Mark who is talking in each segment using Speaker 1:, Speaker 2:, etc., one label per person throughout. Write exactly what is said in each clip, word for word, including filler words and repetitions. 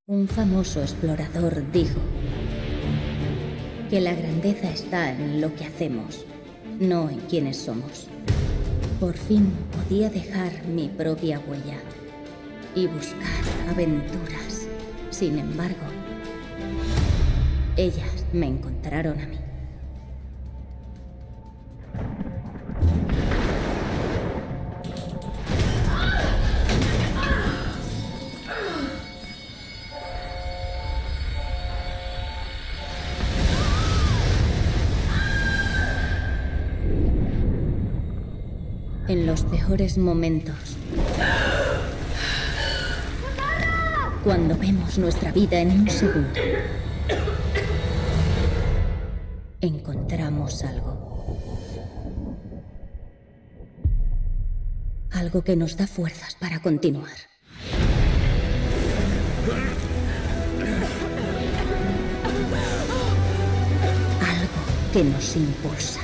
Speaker 1: Un famoso explorador dijo que la grandeza está en lo que hacemos, no en quiénes somos. Por fin podía dejar mi propia huella y buscar aventuras. Sin embargo, ellas me encontraron a mí. En los peores momentos, cuando vemos nuestra vida en un segundo, encontramos algo. Algo que nos da fuerzas para continuar. Algo que nos impulsa.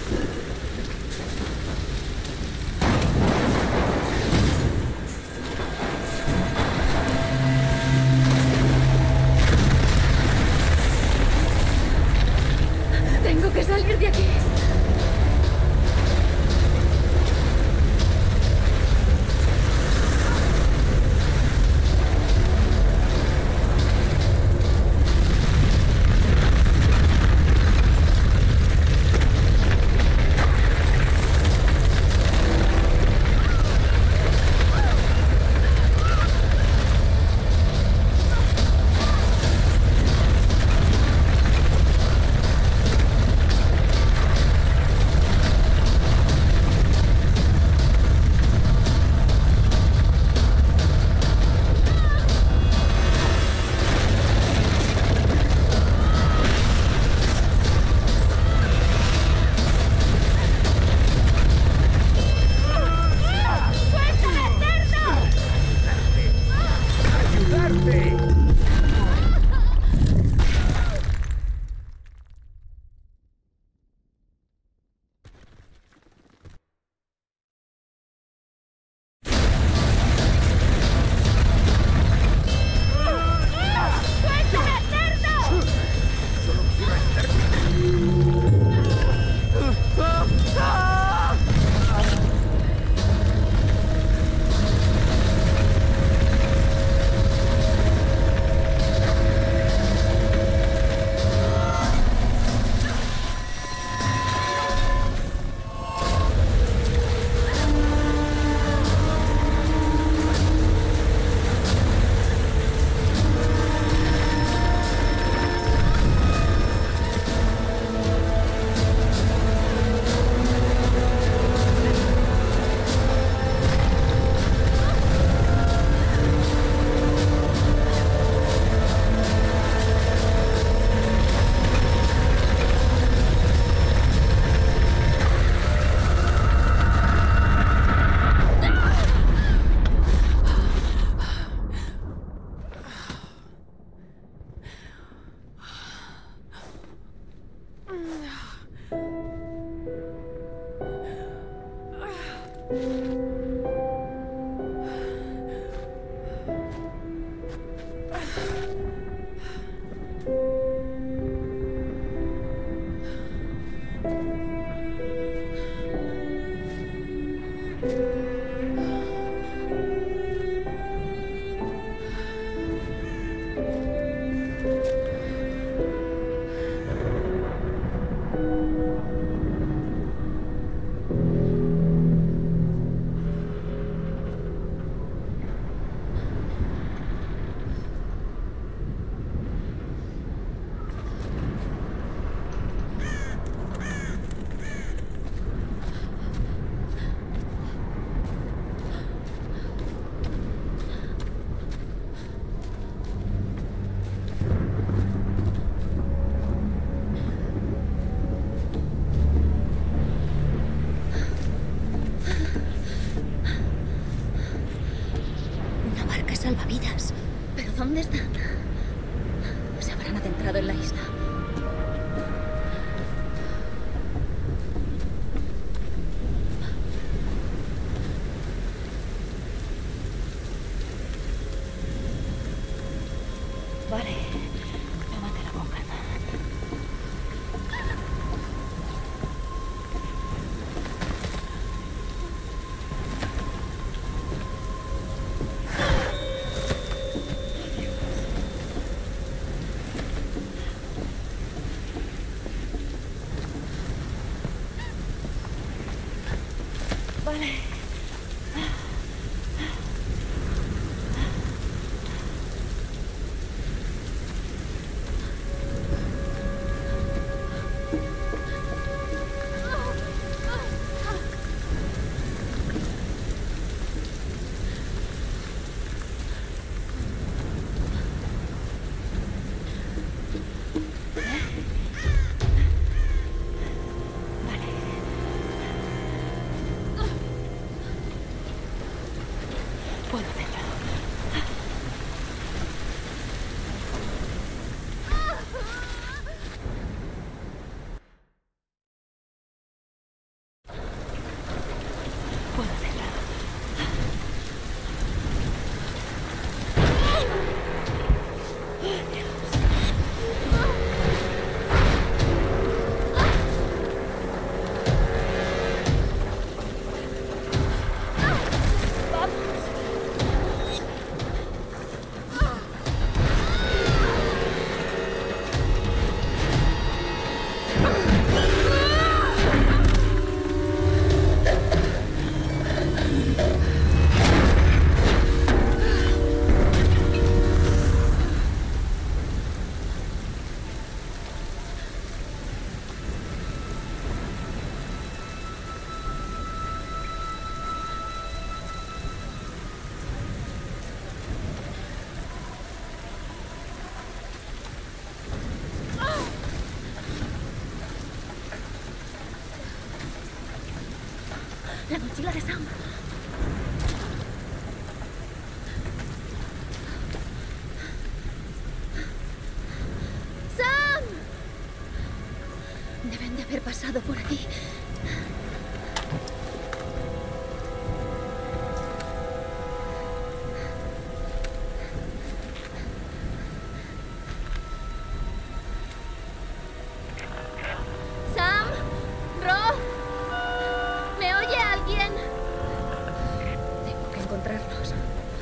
Speaker 1: Tengo que salir de aquí.
Speaker 2: Salvavidas.
Speaker 1: ¿Pero dónde están? Se habrán adentrado en la isla.
Speaker 2: Vale. Tómatela con calma. Vale. La mochila de Sam.
Speaker 1: ¡Sam! Deben de haber pasado por aquí. ¡Sam! ¡Ro! ¿Me oye alguien? Tengo que encontrarlos.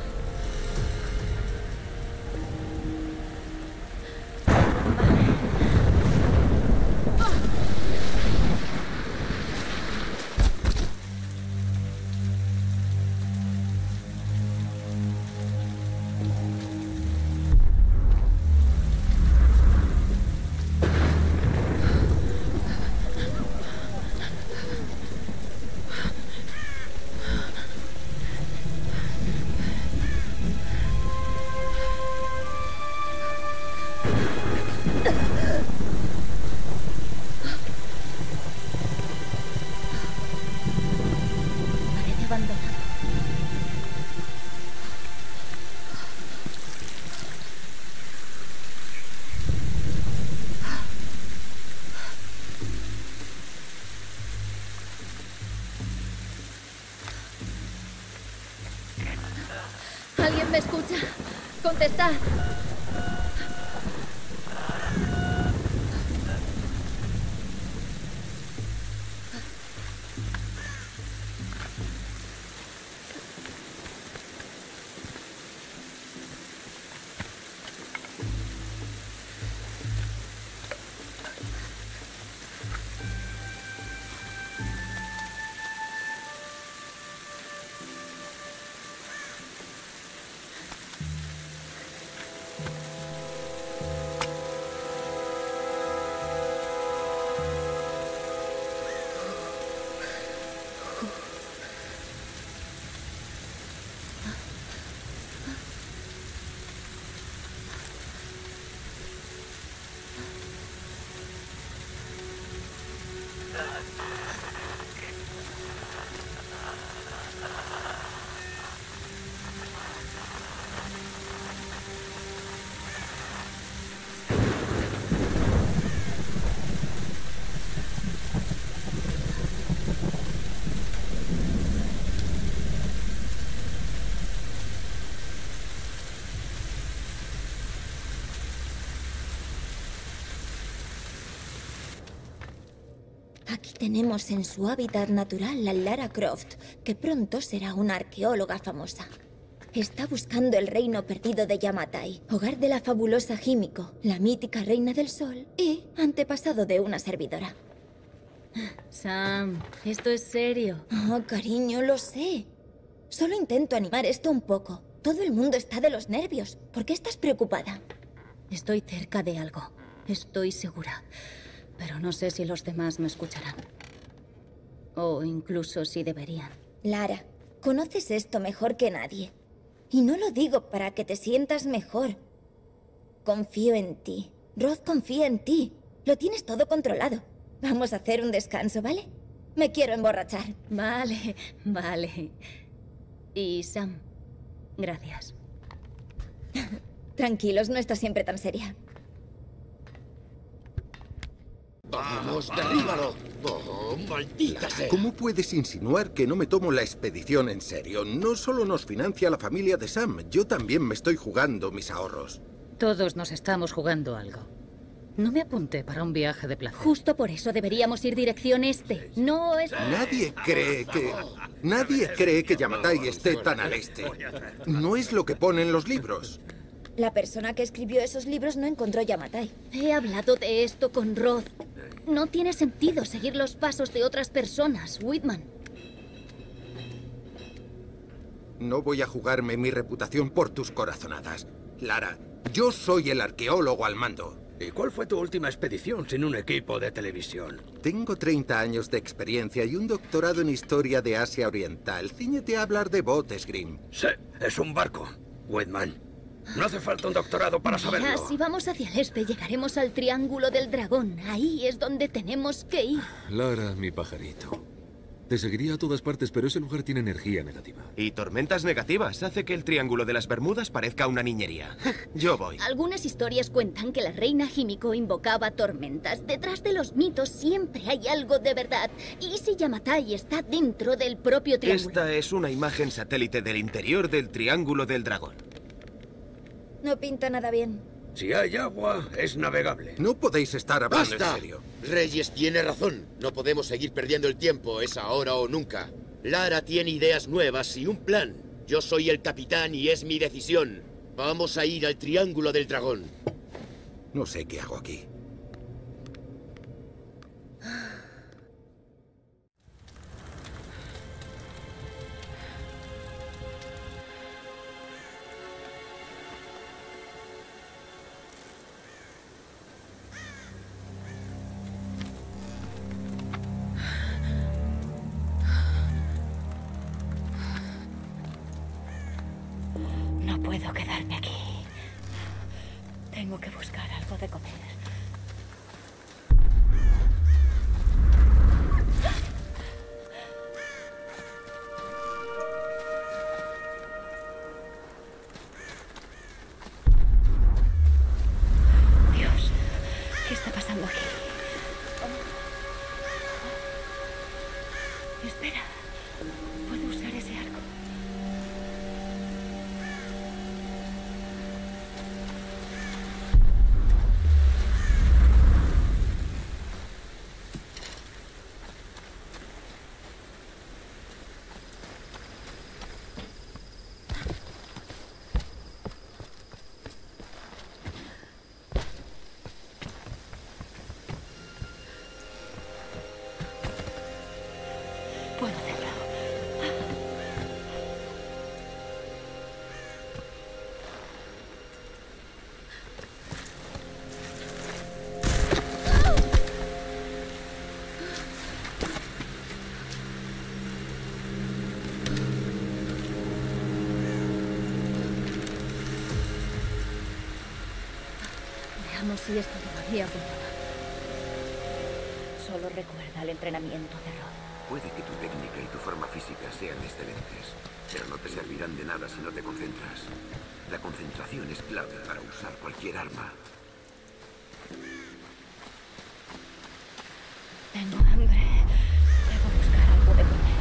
Speaker 1: Parece abandonado. ¿Alguien me escucha? Contestad. Aquí tenemos en su hábitat natural a Lara Croft, que pronto será una arqueóloga famosa. Está buscando el reino perdido de Yamatai, hogar de la fabulosa Himiko, la mítica reina del sol y antepasado de una servidora.
Speaker 2: Sam, esto es serio.
Speaker 1: Oh, cariño, lo sé. Solo intento animar esto un poco. Todo el mundo está de los nervios. ¿Por qué estás preocupada?
Speaker 2: Estoy cerca de algo. Estoy segura. Pero no sé si los demás me escucharán. O incluso si deberían.
Speaker 1: Lara, conoces esto mejor que nadie. Y no lo digo para que te sientas mejor. Confío en ti. Roth confía en ti. Lo tienes todo controlado. Vamos a hacer un descanso, ¿vale? Me quiero emborrachar.
Speaker 2: Vale, vale. Y Sam, gracias.
Speaker 1: Tranquilos, no está siempre tan seria.
Speaker 3: ¡Vamos, derríbalo! ¡Oh, maldita sea!
Speaker 4: ¿Cómo puedes insinuar que no me tomo la expedición en serio? No solo nos financia la familia de Sam, yo también me estoy jugando mis ahorros.
Speaker 5: Todos nos estamos jugando algo. No me apunté para un viaje de placer.
Speaker 2: Justo por eso deberíamos ir dirección este. No es...
Speaker 4: Nadie cree que... Nadie cree que Yamatai esté tan al este. No es lo que pone en los libros.
Speaker 1: La persona que escribió esos libros no encontró Yamatai.
Speaker 2: He hablado de esto con Roth. No tiene sentido seguir los pasos de otras personas, Whitman.
Speaker 4: No voy a jugarme mi reputación por tus corazonadas. Lara, yo soy el arqueólogo al mando.
Speaker 3: ¿Y cuál fue tu última expedición sin un equipo de televisión?
Speaker 4: Tengo treinta años de experiencia y un doctorado en historia de Asia Oriental. Cíñete a hablar de botes, Grimm.
Speaker 3: Sí, es un barco, Whitman. No hace falta un doctorado para
Speaker 2: Mira,
Speaker 3: saberlo.
Speaker 2: si vamos hacia el este, llegaremos al Triángulo del Dragón. Ahí es donde tenemos que ir.
Speaker 6: Lara, mi pajarito. Te seguiría a todas partes, pero ese lugar tiene energía negativa.
Speaker 7: Y tormentas negativas hace que el Triángulo de las Bermudas parezca una niñería. Yo voy.
Speaker 2: Algunas historias cuentan que la reina Himiko invocaba tormentas. Detrás de los mitos siempre hay algo de verdad. ¿Y si Yamatai está dentro del propio triángulo?
Speaker 7: Esta es una imagen satélite del interior del Triángulo del Dragón.
Speaker 2: No pinta nada bien.
Speaker 3: Si hay agua, es navegable.
Speaker 4: No podéis estar hablando
Speaker 8: ¡Basta!
Speaker 4: en serio.
Speaker 8: Reyes tiene razón. No podemos seguir perdiendo el tiempo. Es ahora o nunca. Lara tiene ideas nuevas y un plan. Yo soy el capitán y es mi decisión. Vamos a ir al Triángulo del Dragón.
Speaker 4: No sé qué hago aquí.
Speaker 2: No puedo quedarme aquí. Tengo que buscar algo de comer. Dios, ¿qué está pasando aquí? Espera, puedo usar ese arco. Puedo hacerlo. Veamos si esto todavía funciona. Solo recuerda el entrenamiento de Rod.
Speaker 3: Puede que tu técnica y tu forma física sean excelentes, pero no te servirán de nada si no te concentras. La concentración es clave para usar cualquier arma.
Speaker 2: Tengo hambre. Debo buscar algo de comer.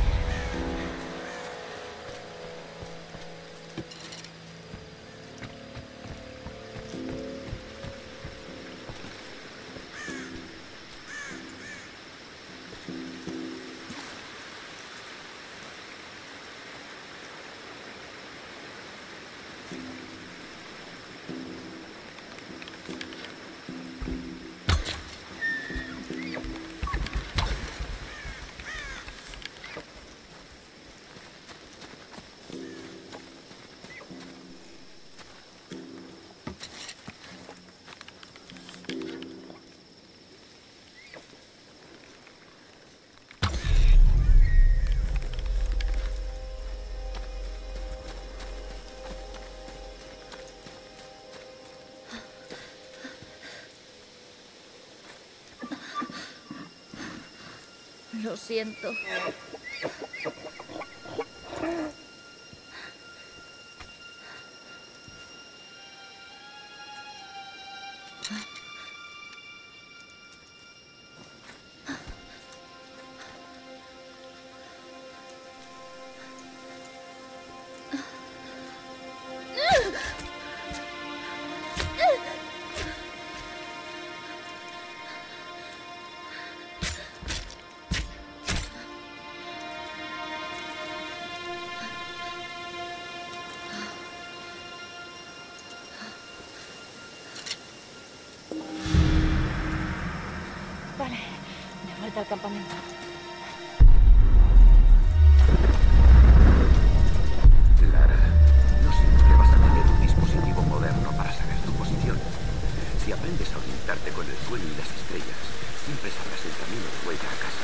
Speaker 2: Lo siento. Vale, de vuelta al campamento.
Speaker 3: Lara, no siempre vas a tener un dispositivo moderno para saber tu posición. Si aprendes a orientarte con el suelo y las estrellas, siempre sabrás el camino de vuelta a casa.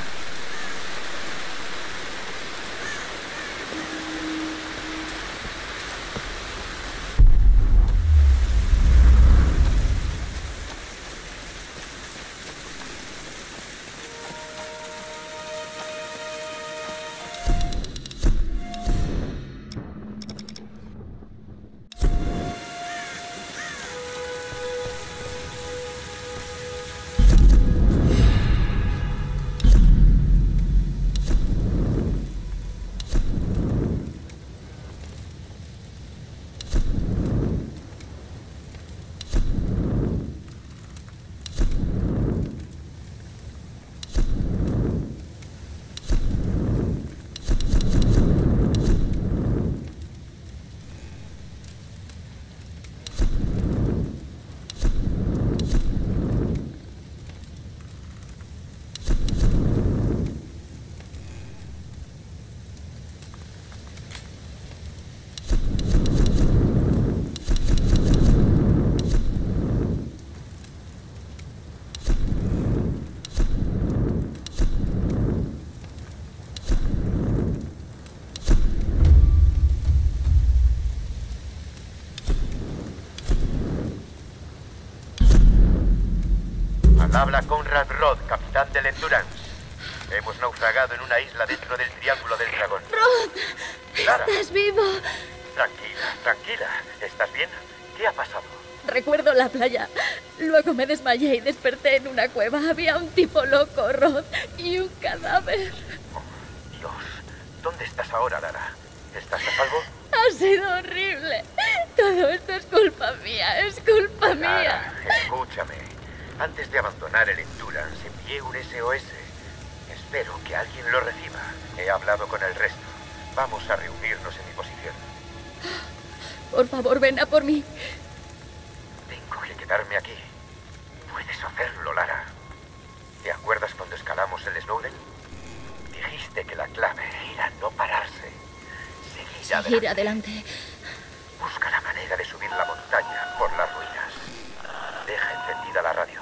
Speaker 8: Habla Conrad Roth, capitán del Endurance. Hemos naufragado en una isla dentro del Triángulo del Dragón.
Speaker 2: Roth,
Speaker 8: Lara.
Speaker 2: ¿estás vivo?
Speaker 8: Tranquila, tranquila. ¿Estás bien? ¿Qué ha pasado?
Speaker 2: Recuerdo la playa. Luego me desmayé y desperté en una cueva. Había un tipo loco, Roth, y un cadáver.
Speaker 8: Oh, Dios. ¿Dónde estás ahora, Lara? ¿Estás a salvo?
Speaker 2: Ha sido horrible. Todo esto es culpa mía, es culpa
Speaker 8: Lara,
Speaker 2: mía.
Speaker 8: escúchame. Antes de abandonar el Endurance, envié un S O S. Espero que alguien lo reciba. He hablado con el resto. Vamos a reunirnos en mi posición.
Speaker 2: Por favor, ven a por mí.
Speaker 8: Tengo que quedarme aquí. Puedes hacerlo, Lara. ¿Te acuerdas cuando escalamos el Snowden? Dijiste que la clave era no pararse. Seguir adelante.
Speaker 2: Seguir adelante.
Speaker 8: Busca la manera de subir la montaña por las ruinas. Deja encendida la radio.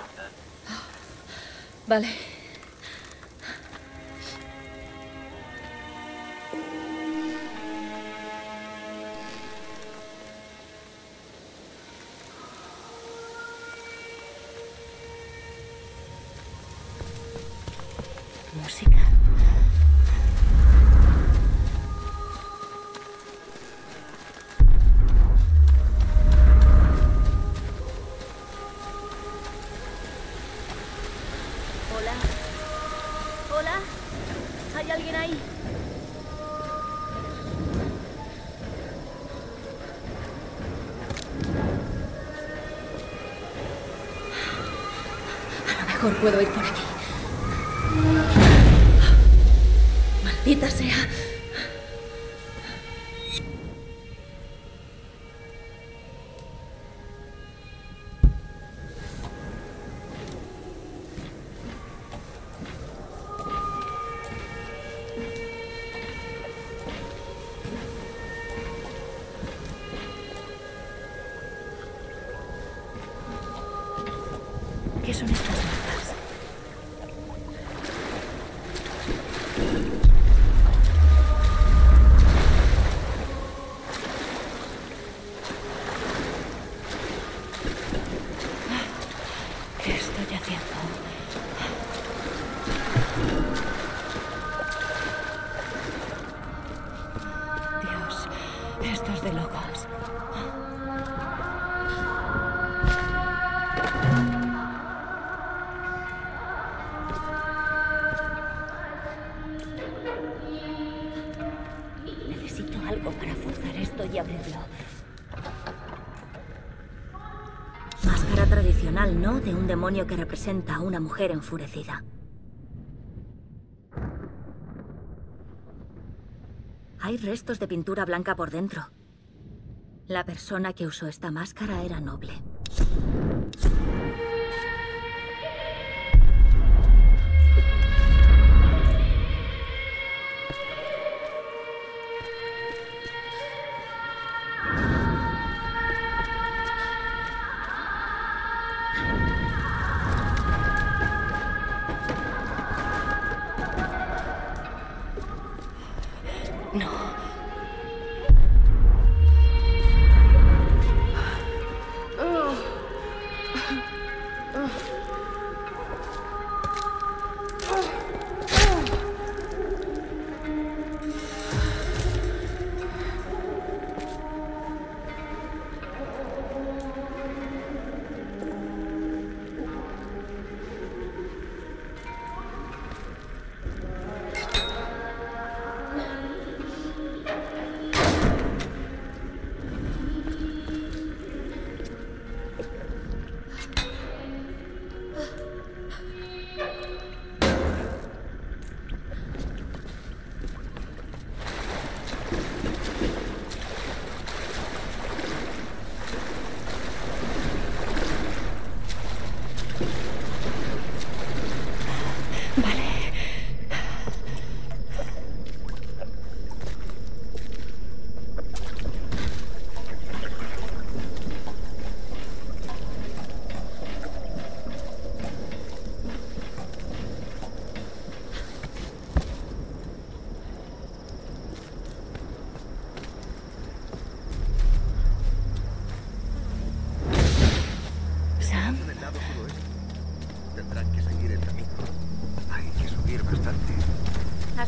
Speaker 2: Vale.
Speaker 1: Música.
Speaker 2: Hola. Hola. ¿Hay alguien ahí? A lo mejor puedo ir por aquí. Maldita sea.
Speaker 1: ¿Qué son estas marcas? ¿Qué estoy haciendo? Dios, esto es de locos. Necesito algo para forzar esto y abrirlo.
Speaker 2: Máscara tradicional, ¿no? De un demonio que representa a una mujer enfurecida. Hay restos de pintura blanca por dentro. La persona que usó esta máscara era noble.
Speaker 1: No.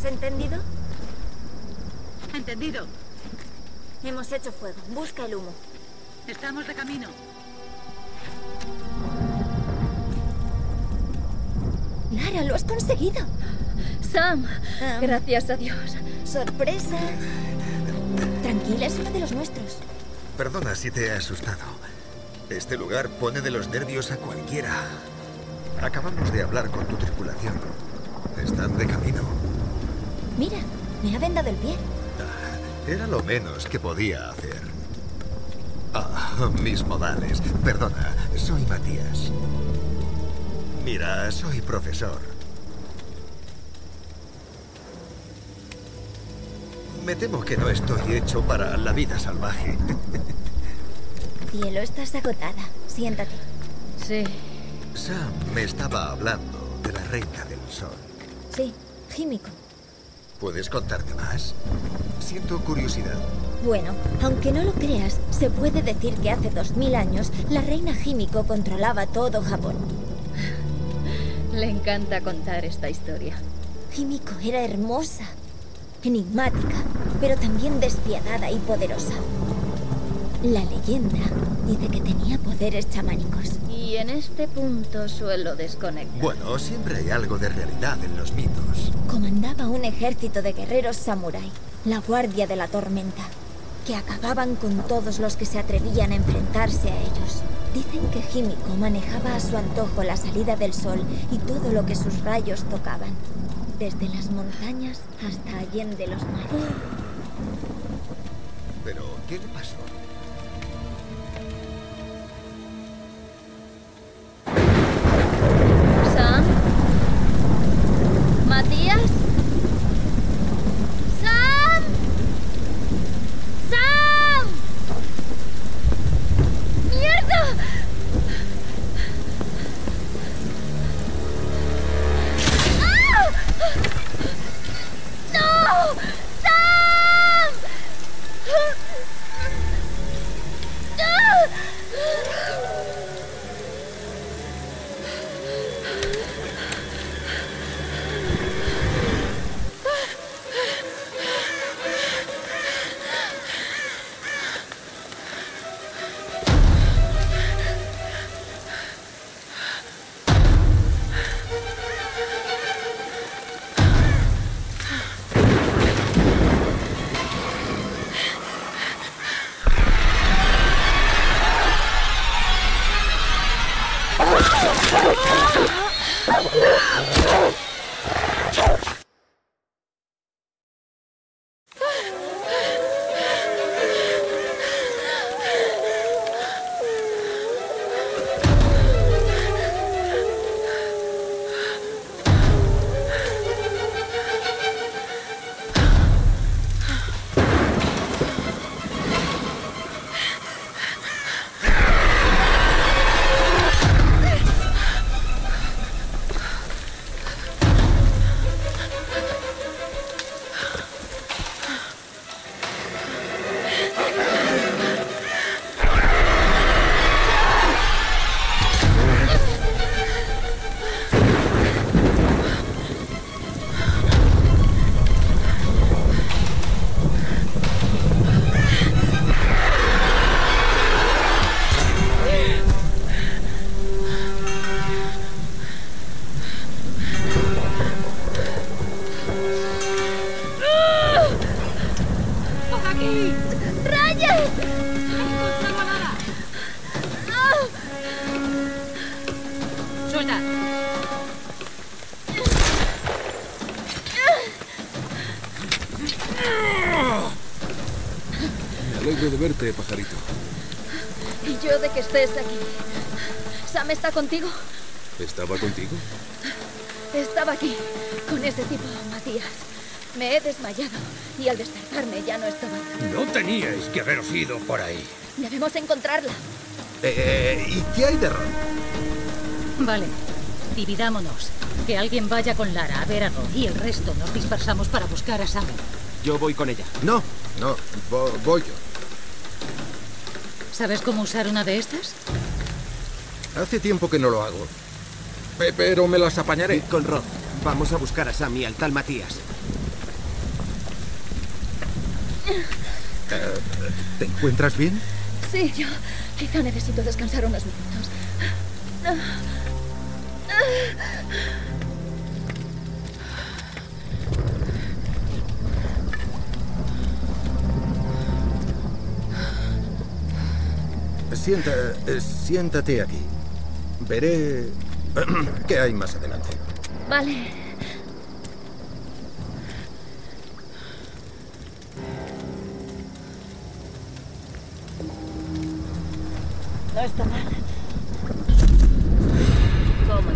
Speaker 9: entendido?
Speaker 5: Entendido.
Speaker 9: Hemos hecho fuego. Busca el humo.
Speaker 5: Estamos de camino.
Speaker 9: Lara, lo has conseguido.
Speaker 2: Sam,
Speaker 9: Um,
Speaker 2: gracias a Dios.
Speaker 9: Sorpresa. Tranquila, es uno de los nuestros.
Speaker 10: Perdona si te he asustado. Este lugar pone de los nervios a cualquiera. Acabamos de hablar con tu tripulación. Están de camino.
Speaker 9: Mira, me ha vendado el pie.
Speaker 10: Era lo menos que podía hacer. Ah, mis modales. Perdona, soy Matías. Mira, soy profesor. Me temo que no estoy hecho para la vida salvaje.
Speaker 9: Cielo, estás agotada. Siéntate.
Speaker 2: Sí.
Speaker 10: Sam me estaba hablando de la Reina del Sol.
Speaker 9: Sí, Himiko.
Speaker 10: ¿Puedes contarme más? Siento curiosidad.
Speaker 9: Bueno, aunque no lo creas, se puede decir que hace dos mil años la reina Himiko controlaba todo Japón.
Speaker 2: Le encanta contar esta historia.
Speaker 9: Himiko era hermosa, enigmática, pero también despiadada y poderosa. La leyenda dice que tenía poderes chamánicos.
Speaker 2: Y en este punto suelo desconectar.
Speaker 10: Bueno, siempre hay algo de realidad en los mitos.
Speaker 9: Comandaba un ejército de guerreros samurái, la Guardia de la Tormenta, que acababan con todos los que se atrevían a enfrentarse a ellos. Dicen que Himiko manejaba a su antojo la salida del sol y todo lo que sus rayos tocaban, desde las montañas hasta allende los mares.
Speaker 10: ¿Pero qué le pasó?
Speaker 2: Sam. Matías. Sam. Sam. ¡Mierda! ¡Ah! ¡No! ¡Sam! ¡Ah!
Speaker 6: Me alegro de verte, pajarito.
Speaker 2: Y yo de que estés aquí. ¿Sam está contigo?
Speaker 6: ¿Estaba contigo?
Speaker 2: Estaba aquí, con ese tipo, Matías. Me he desmayado y al despertarme ya no estaba.
Speaker 11: No teníais que haberos ido por ahí.
Speaker 2: Debemos encontrarla.
Speaker 4: Eh, ¿y qué hay de Ron?
Speaker 5: Vale, dividámonos. Que alguien vaya con Lara a ver a Ron y el resto nos dispersamos para buscar a Sam.
Speaker 7: Yo voy con ella.
Speaker 4: No, no, vo- voy yo.
Speaker 5: ¿Sabes cómo usar una de estas?
Speaker 4: Hace tiempo que no lo hago. Pe- Pero me las apañaré.
Speaker 7: Id con Roth. Vamos a buscar a Sam y al tal Matías.
Speaker 4: ¿Te encuentras bien?
Speaker 2: Sí, yo quizá necesito descansar unos minutos.
Speaker 4: Sienta, eh, siéntate aquí. Veré qué hay más adelante.
Speaker 2: Vale.
Speaker 9: No está mal.
Speaker 2: ¿Cómo?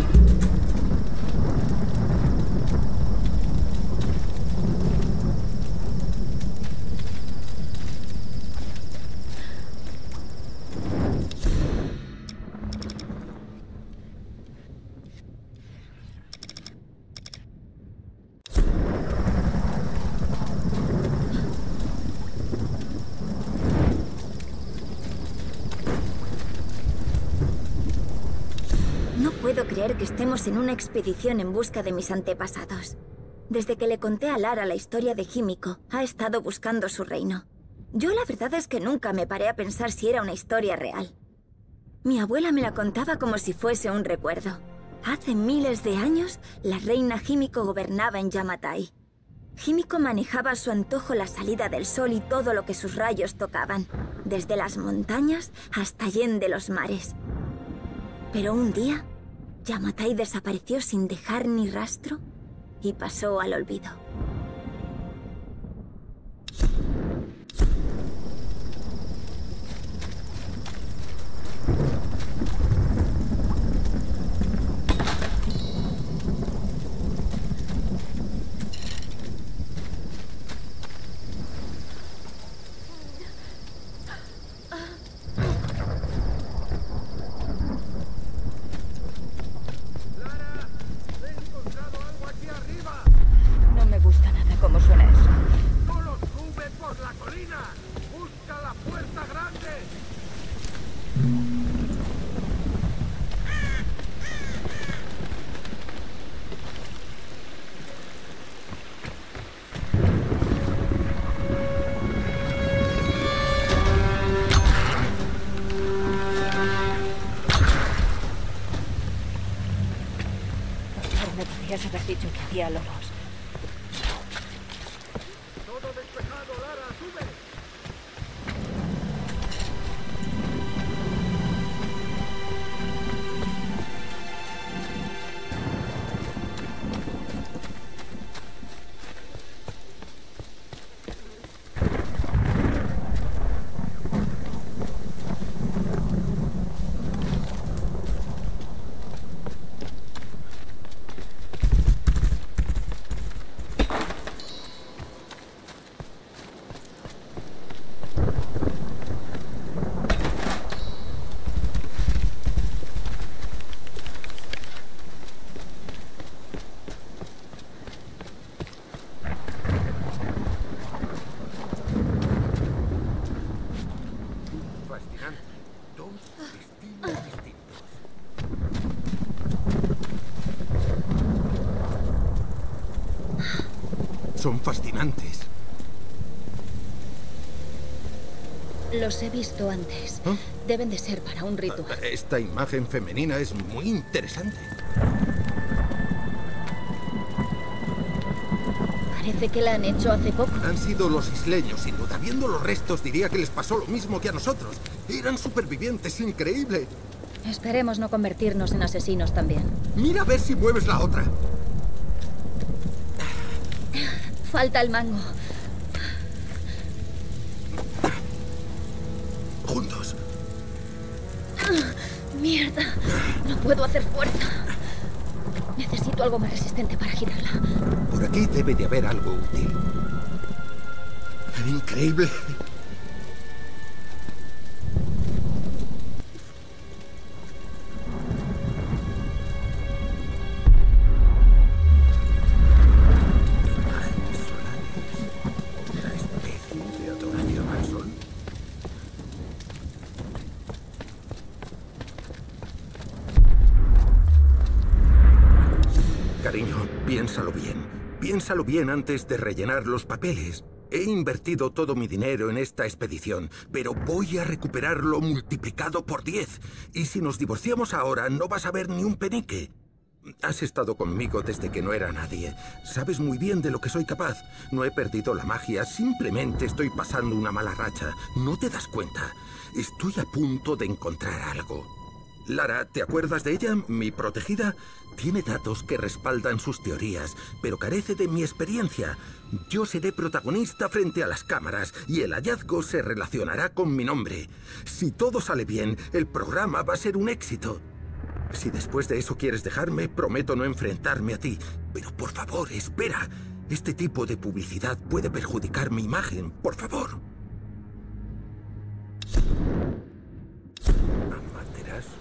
Speaker 9: No puedo creer que estemos en una expedición en busca de mis antepasados. Desde que le conté a Lara la historia de Himiko, ha estado buscando su reino. Yo la verdad es que nunca me paré a pensar si era una historia real. Mi abuela me la contaba como si fuese un recuerdo. Hace miles de años, la reina Himiko gobernaba en Yamatai. Himiko manejaba a su antojo la salida del sol y todo lo que sus rayos tocaban, desde las montañas hasta allende los mares. Pero un día, Yamatai desapareció sin dejar ni rastro y pasó al olvido. No me gusta nada cómo suena eso.
Speaker 11: ¡Solo sube por la colina! ¡Busca la puerta grande!
Speaker 9: Ahora me podrías haber dicho que había lobos.
Speaker 11: ¡Todo despejado, Lara! ¡Sube!
Speaker 4: Fascinante. Dos estilos distintos. Son fascinantes.
Speaker 2: Los he visto antes.
Speaker 4: ¿Ah?
Speaker 2: Deben de ser para un ritual.
Speaker 4: Esta imagen femenina es muy interesante.
Speaker 2: Parece que la han hecho hace poco.
Speaker 4: Han sido los isleños, sin duda. Viendo los restos, diría que les pasó lo mismo que a nosotros. Eran supervivientes, increíble.
Speaker 2: Esperemos no convertirnos en asesinos también.
Speaker 4: Mira a ver si mueves la otra.
Speaker 2: Falta el mango.
Speaker 4: Juntos.
Speaker 2: Mierda. No puedo hacer fuerza. Necesito algo más resistente para girarla.
Speaker 4: Por aquí debe de haber algo útil. Increíble. Una especie de adoración al sol. Cariño, piénsalo bien. Piénsalo bien antes de rellenar los papeles. He invertido todo mi dinero en esta expedición, pero voy a recuperarlo multiplicado por diez. Y si nos divorciamos ahora, no vas a ver ni un penique. Has estado conmigo desde que no era nadie. Sabes muy bien de lo que soy capaz. No he perdido la magia, simplemente estoy pasando una mala racha. ¿No te das cuenta? Estoy a punto de encontrar algo. Lara, ¿te acuerdas de ella? Mi protegida. Tiene datos que respaldan sus teorías, pero carece de mi experiencia. Yo seré protagonista frente a las cámaras y el hallazgo se relacionará con mi nombre. Si todo sale bien, el programa va a ser un éxito. Si después de eso quieres dejarme, prometo no enfrentarme a ti. Pero por favor, espera. Este tipo de publicidad puede perjudicar mi imagen. Por favor. Amaterasu.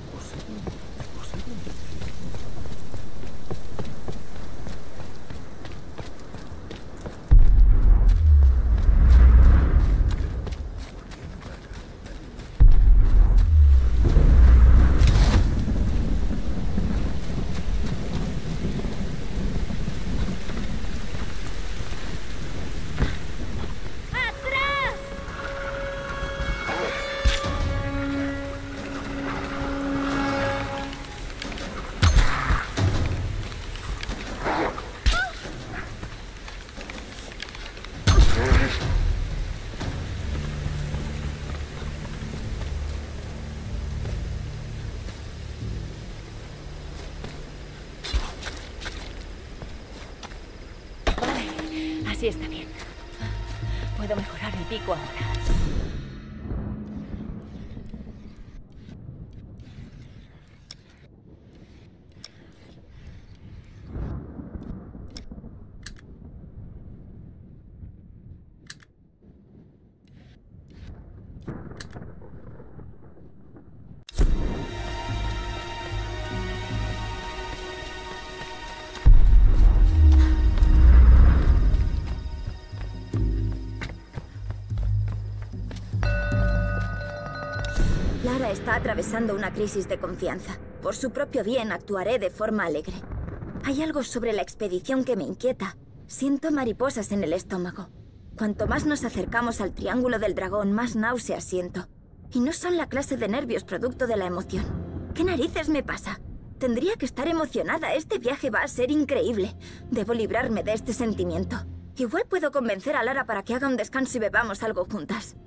Speaker 9: Así está bien. Puedo mejorar el pico ahora. Lara está atravesando una crisis de confianza. Por su propio bien, actuaré de forma alegre. Hay algo sobre la expedición que me inquieta. Siento mariposas en el estómago. Cuanto más nos acercamos al Triángulo del Dragón, más náuseas siento. Y no son la clase de nervios producto de la emoción. ¿Qué narices me pasa? Tendría que estar emocionada. Este viaje va a ser increíble. Debo librarme de este sentimiento. Igual puedo convencer a Lara para que haga un descanso y bebamos algo juntas.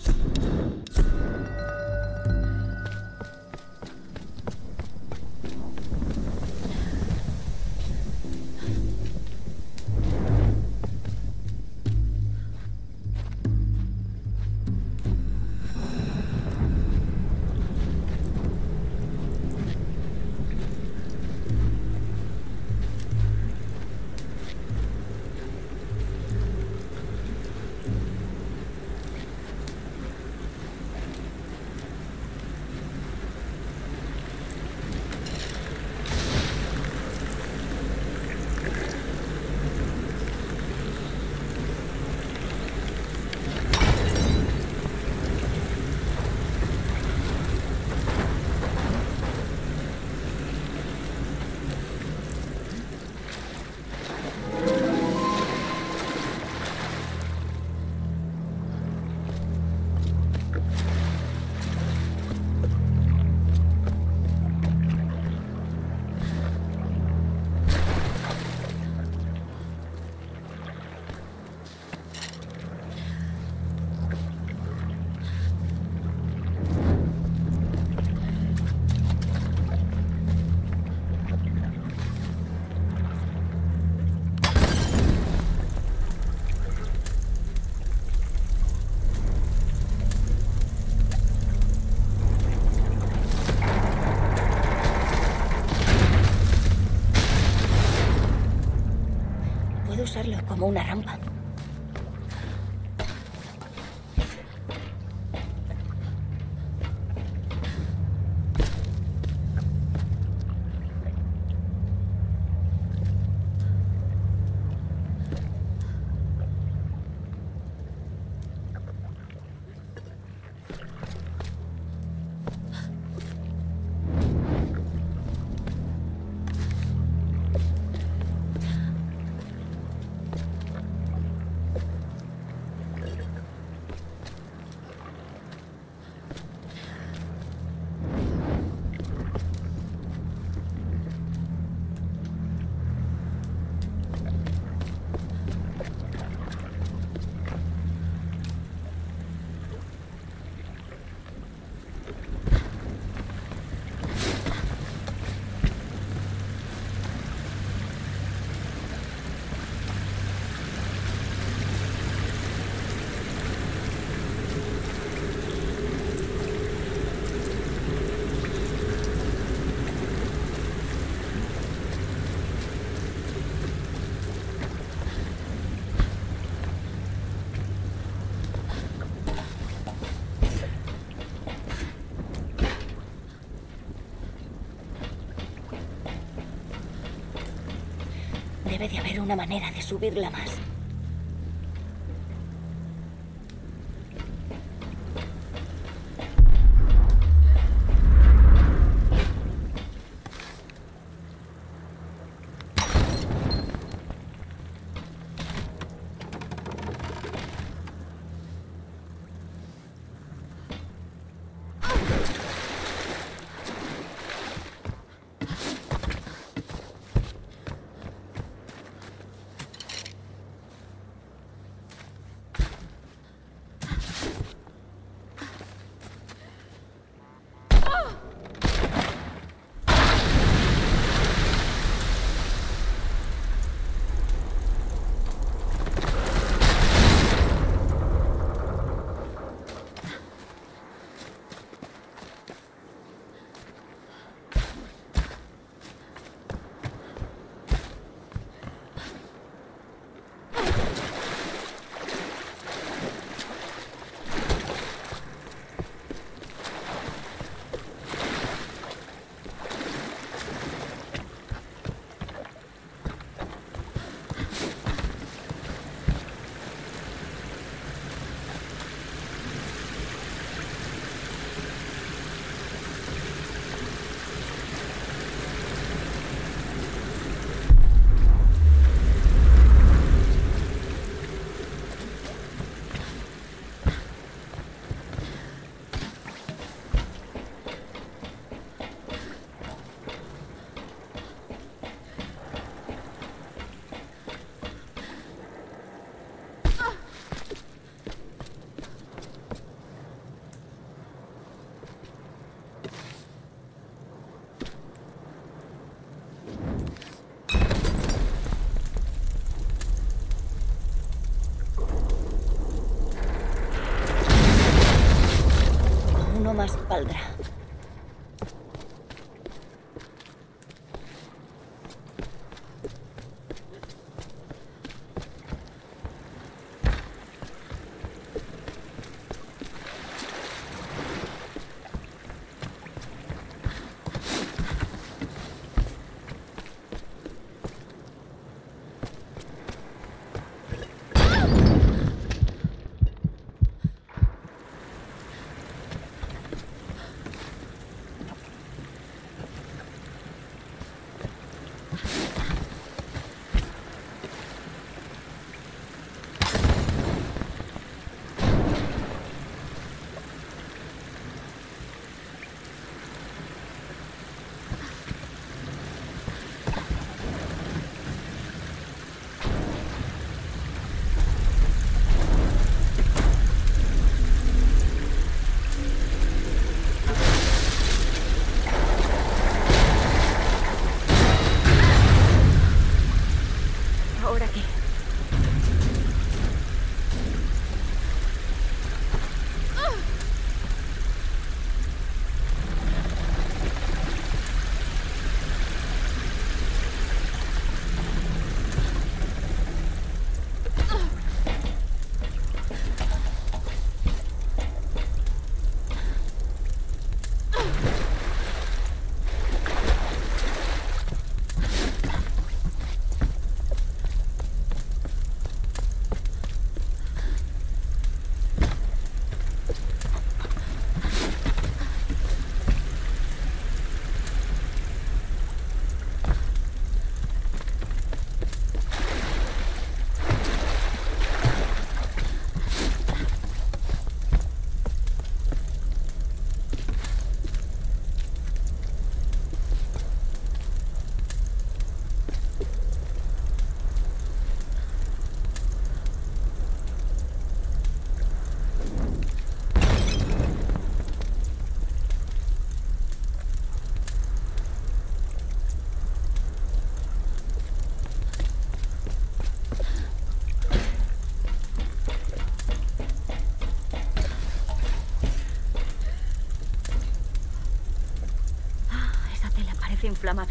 Speaker 9: Usarlo como una rampa. Debe de haber una manera de subirla más. Más valdrá. Inflamable.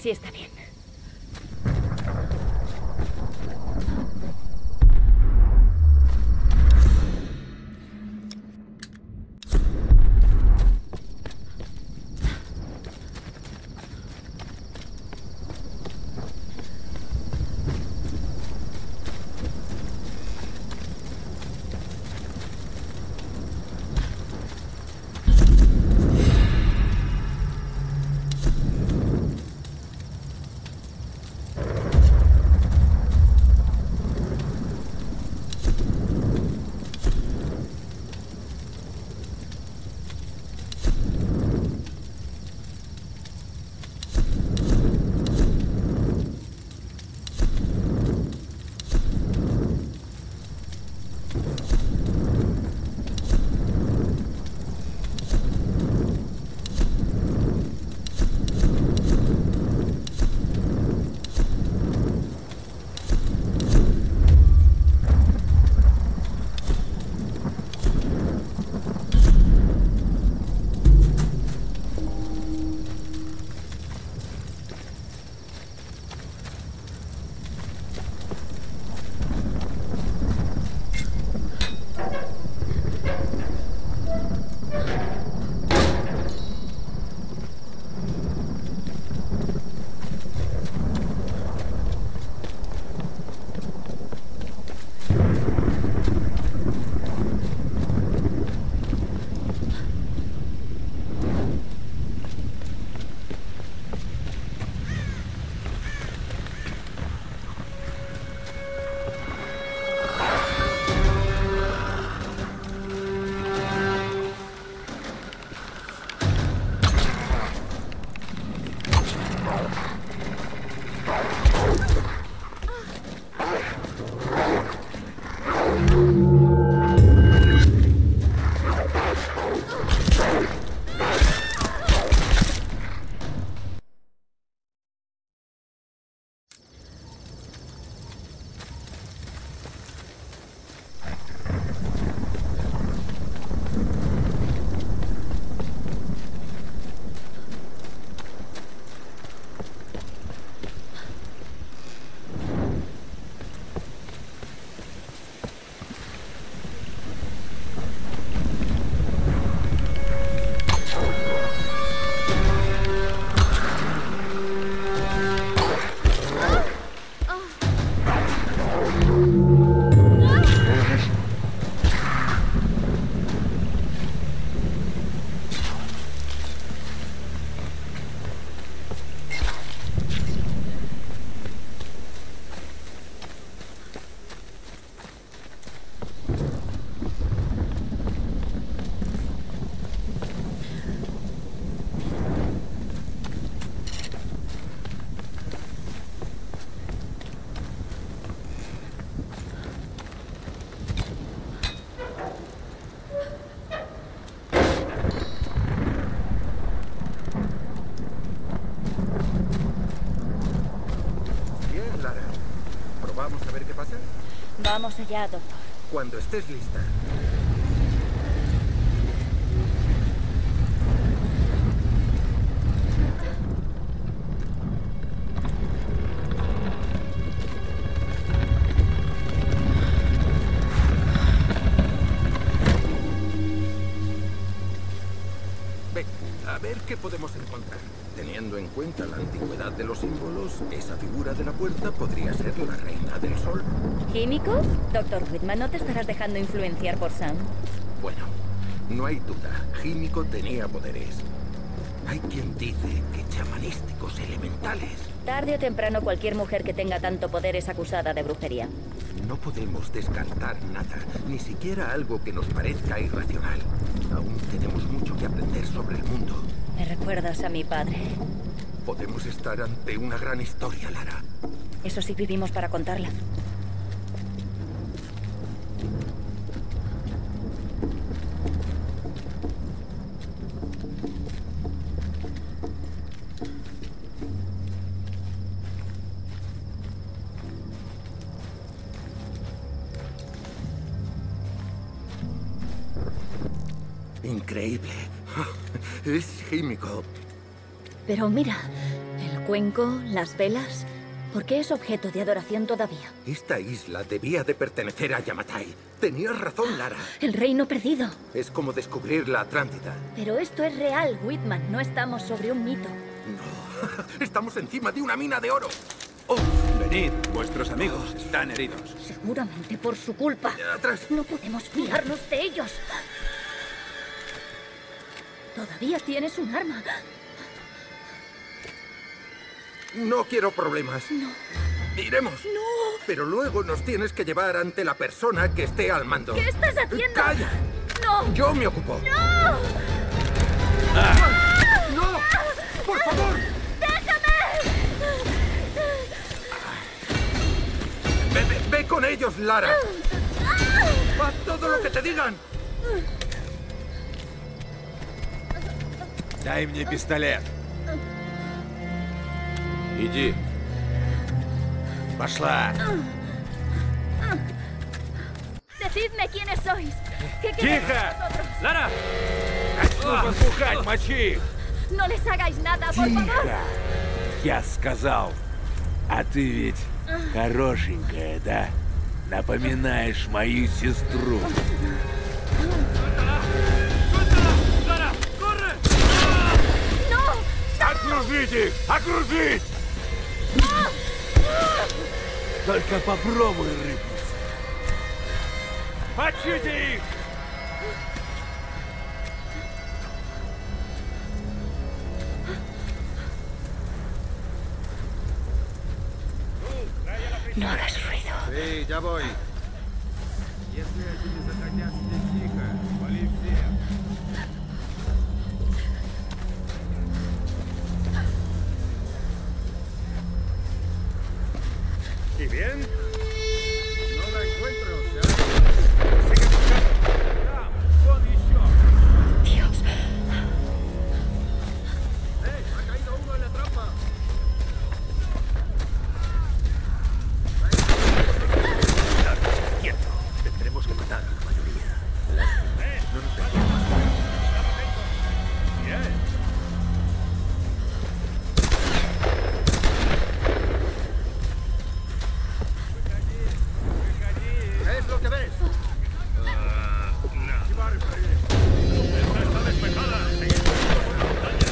Speaker 12: Así está bien.
Speaker 9: Vamos allá, doctor.
Speaker 4: Cuando estés lista. Ven, a ver qué podemos encontrar. Teniendo en cuenta la antigüedad de los símbolos, esa figura de la puerta podría ser la reina del sol.
Speaker 12: ¿Químico? doctor Whitman, ¿no te estarás dejando influenciar por Sam?
Speaker 4: Bueno, no hay duda. Químico tenía poderes. Hay quien dice que chamanísticos elementales.
Speaker 12: Tarde o temprano cualquier mujer que tenga tanto poder es acusada de brujería.
Speaker 4: No podemos descartar nada, ni siquiera algo que nos parezca irracional. Aún tenemos mucho que aprender sobre el mundo.
Speaker 12: Me recuerdas a mi padre.
Speaker 4: Podemos estar ante una gran historia, Lara.
Speaker 12: Eso sí, vivimos para contarla.
Speaker 4: Increíble. Es químico.
Speaker 2: Pero mira, el
Speaker 12: cuenco, las velas? ¿Por qué es objeto de adoración todavía?
Speaker 4: Esta isla debía de pertenecer a Yamatai. Tenías razón, Lara.
Speaker 12: El reino perdido.
Speaker 4: Es como descubrir la Atlántida.
Speaker 12: Pero esto es real, Whitman. No estamos sobre un mito.
Speaker 4: No, estamos encima de una mina de oro.
Speaker 13: Oh, venid, vuestros amigos están heridos.
Speaker 12: Seguramente por su culpa.
Speaker 4: Atrás.
Speaker 12: No podemos fiarnos de ellos. Todavía tienes un arma.
Speaker 4: No quiero problemas.
Speaker 12: No.
Speaker 4: Iremos.
Speaker 12: No.
Speaker 4: Pero luego nos tienes que llevar ante la persona que esté al mando.
Speaker 12: ¿Qué estás haciendo?
Speaker 4: ¡Calla!
Speaker 12: No.
Speaker 4: Yo me ocupo.
Speaker 12: ¡No!
Speaker 4: ¡Ah! ¡No! ¡Por favor!
Speaker 12: ¡Déjame!
Speaker 4: Ve, ve, ve con ellos, Lara. Haz todo lo que te digan.
Speaker 6: Дай мне пистолет. Иди. Пошла.
Speaker 12: Decidme quiénes sois. ¿Qué queréis
Speaker 6: Тихо!
Speaker 12: vosotros?
Speaker 6: Лара! Начну возбухать, мочи их!
Speaker 12: No les hagáis nada, por favor.
Speaker 6: Тихо! Я сказал. А ты ведь хорошенькая, да? Напоминаешь мою сестру. Окружить их! Окружить! Только попробуй рыпнуться. Мочите их!
Speaker 12: No hagas ruido.
Speaker 13: Sí, ya voy. Если эти не захотят сидеть тихо, вали всех. ¿Y bien? No la encuentro, ¿ya? Sigue buscando. Там, вон еще.
Speaker 12: Dios.
Speaker 13: ¡Eh! ¡Ha caído uno en la trampa!
Speaker 3: Quieto. Tendremos que matar a la mayoría.
Speaker 13: ¡Eh!
Speaker 3: No nos dejemos.
Speaker 13: Bien. ¿Qué es lo que ves?
Speaker 3: Uh, no.
Speaker 13: ¡Esta está despejada! ¡Seguid por la montaña!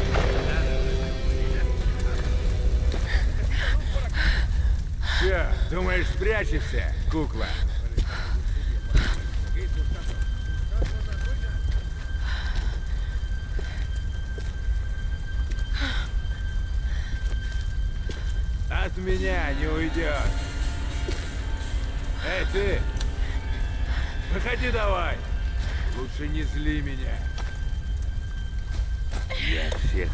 Speaker 6: Че, думаешь, спрячешься, кукла? От меня не уйдешь. Эй, ты! Выходи давай! Лучше не зли меня. Я всех...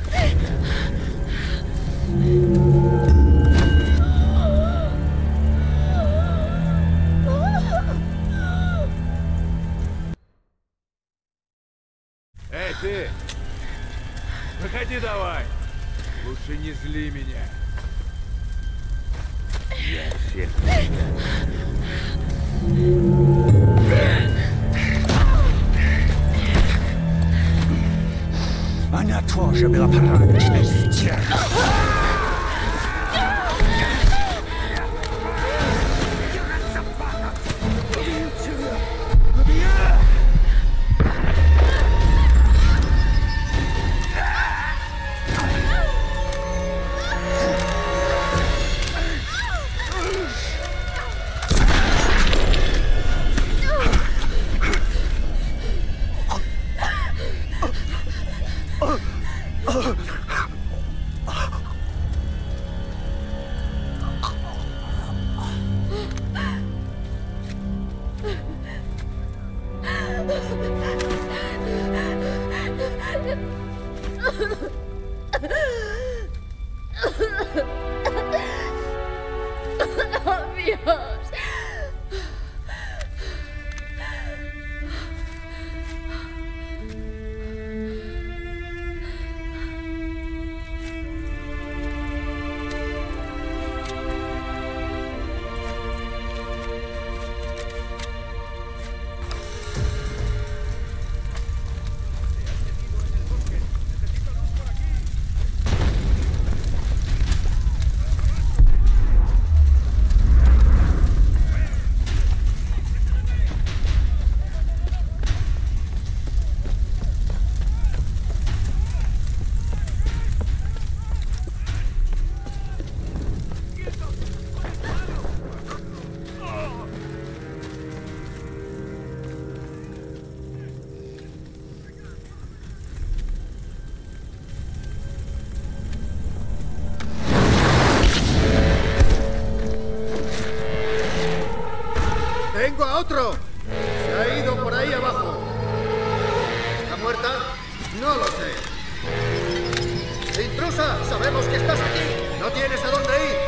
Speaker 6: Эй, ты! Выходи давай! Лучше не зли меня. Я всех...
Speaker 10: Она тоже была порядочной стервой.
Speaker 2: Dios.
Speaker 14: sabemos que estás aquí. No tienes a dónde ir.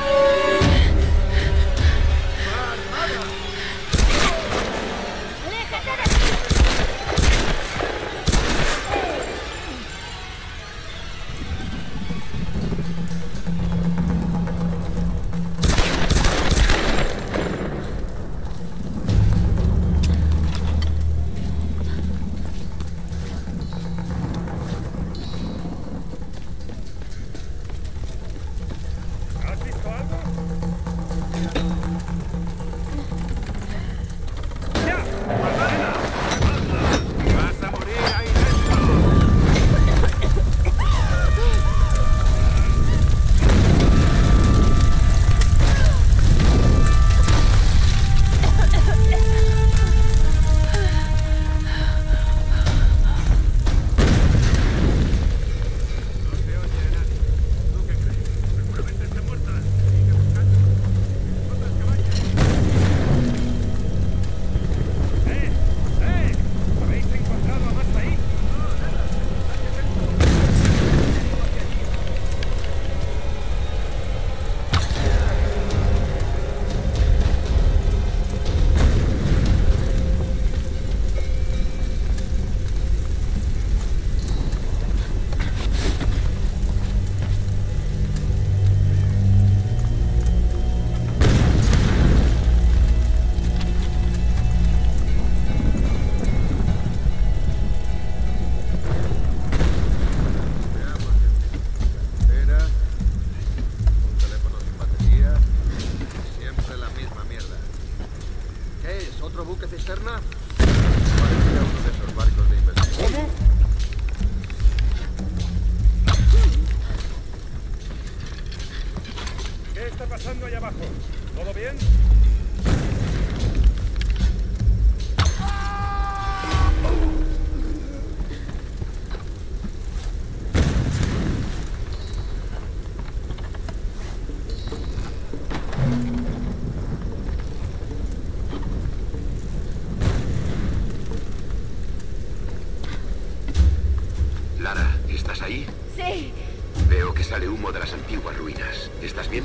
Speaker 3: Sale humo de las antiguas ruinas. ¿Estás bien?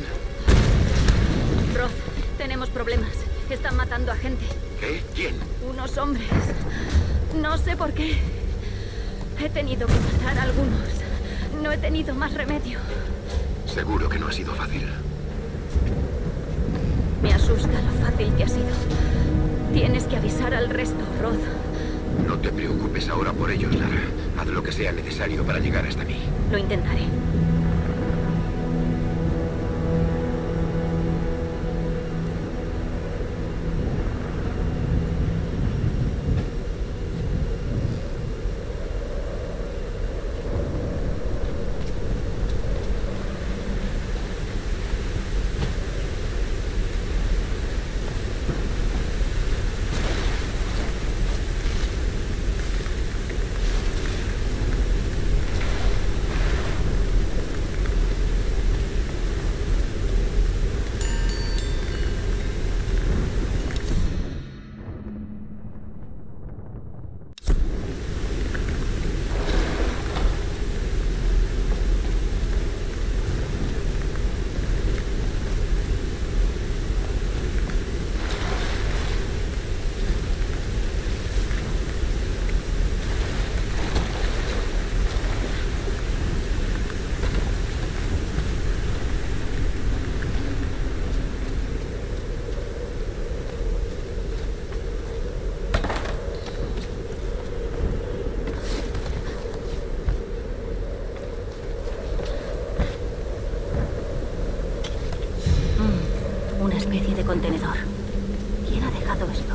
Speaker 2: Roth, tenemos problemas. Están matando a gente.
Speaker 3: ¿Qué? ¿Quién?
Speaker 2: Unos hombres. No sé por qué. He tenido que matar a algunos. No he tenido más remedio.
Speaker 3: Seguro que no ha sido fácil.
Speaker 2: Me asusta lo fácil que ha sido. Tienes que avisar al resto, Roth.
Speaker 3: No te preocupes ahora por ellos, Lara. Haz lo que sea necesario para llegar hasta mí.
Speaker 2: Lo intentaré. Una especie de contenedor. ¿Quién ha dejado esto?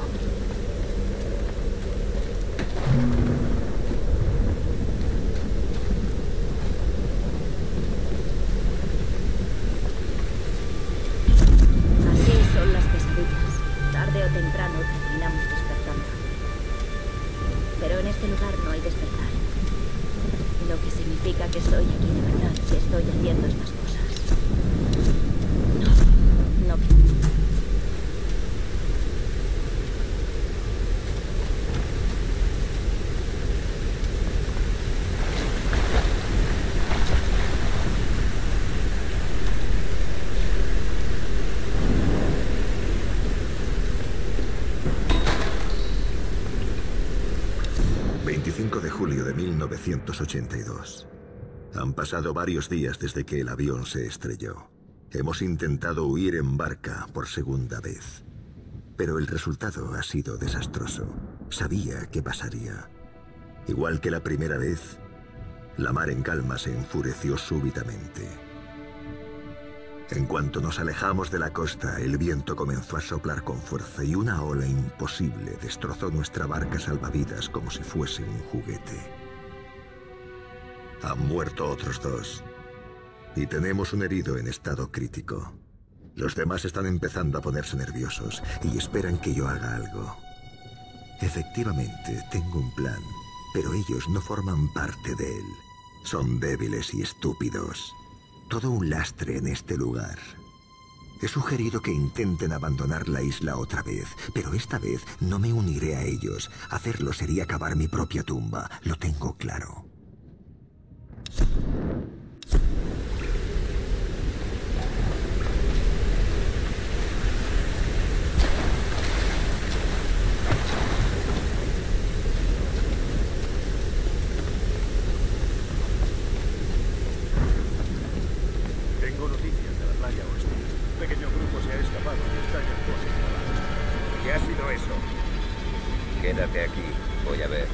Speaker 2: Así son las pesadillas. Tarde o temprano terminamos despertando. Pero en este lugar no hay despertar. Lo que significa que estoy aquí de verdad, que estoy haciendo estas cosas. No, no.
Speaker 10: veinticinco de julio de mil novecientos ochenta y dos. Han pasado varios días desde que el avión se estrelló. Hemos intentado huir en barca por segunda vez. Pero el resultado ha sido desastroso. Sabía que pasaría. Igual que la primera vez, la mar en calma se enfureció súbitamente. En cuanto nos alejamos de la costa, el viento comenzó a soplar con fuerza y una ola imposible destrozó nuestra barca salvavidas como si fuese un juguete. Han muerto otros dos y tenemos un herido en estado crítico. Los demás están empezando a ponerse nerviosos y esperan que yo haga algo. Efectivamente, tengo un plan, pero ellos no forman parte de él. Son débiles y estúpidos. Todo un lastre en este lugar. He sugerido que intenten abandonar la isla otra vez, pero esta vez no me uniré a ellos. Hacerlo sería cavar mi propia tumba, lo tengo claro.
Speaker 13: Tengo noticias de la playa oeste. Un pequeño grupo se ha escapado y está en el bosque.
Speaker 3: ¿Qué ha sido eso? Quédate aquí, voy a ver.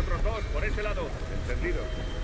Speaker 6: Vosotros dos, por ese lado. Entendido.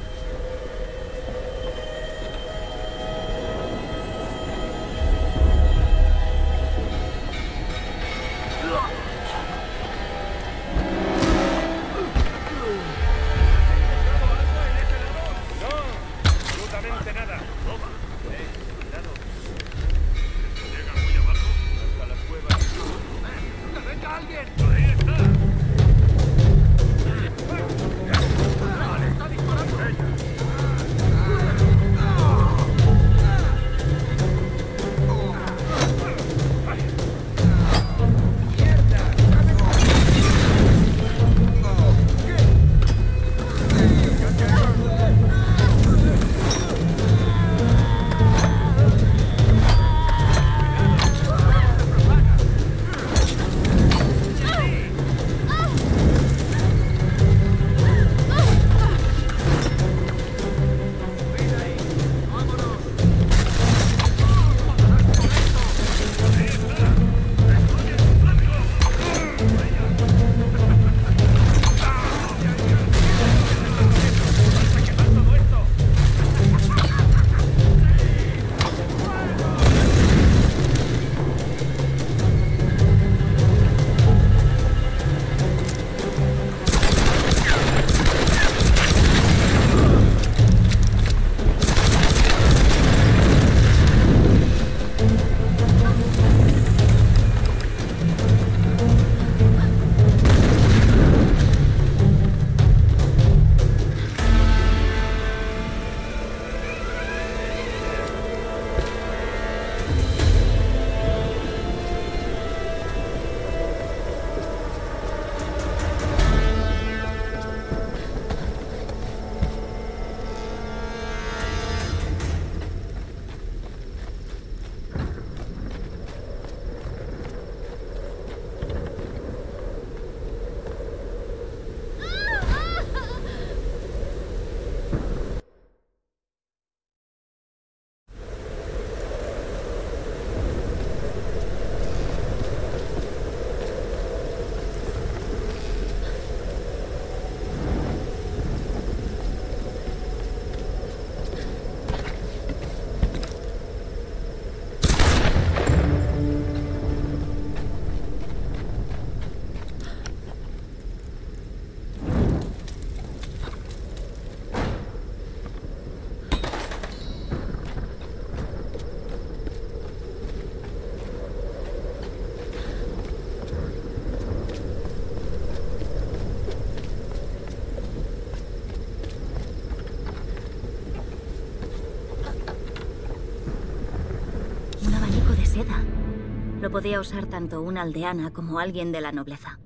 Speaker 2: Lo podía usar tanto una aldeana como alguien de la nobleza.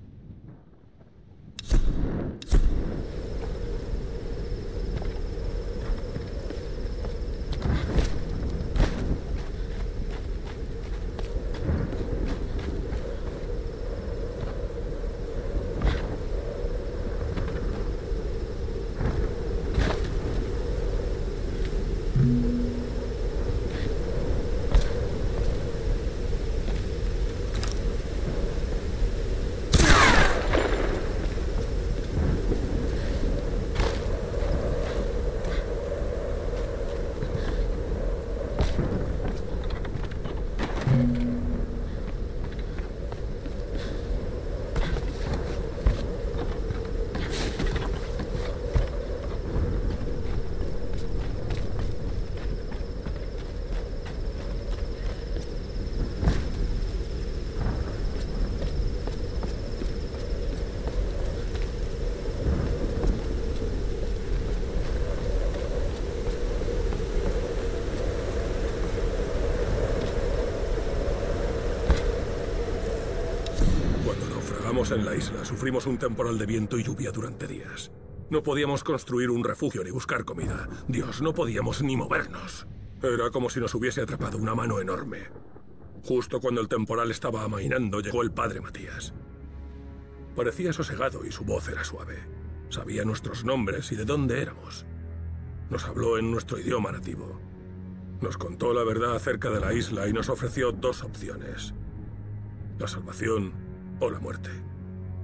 Speaker 15: En la isla sufrimos un temporal de viento y lluvia durante días. No podíamos construir un refugio ni buscar comida. Dios, no podíamos ni movernos. Era como si nos hubiese atrapado una mano enorme. Justo cuando el temporal estaba amainando, llegó el padre Matías. Parecía sosegado y su voz era suave. Sabía nuestros nombres y de dónde éramos. Nos habló en nuestro idioma nativo. Nos contó la verdad acerca de la isla y nos ofreció dos opciones: la salvación o la muerte.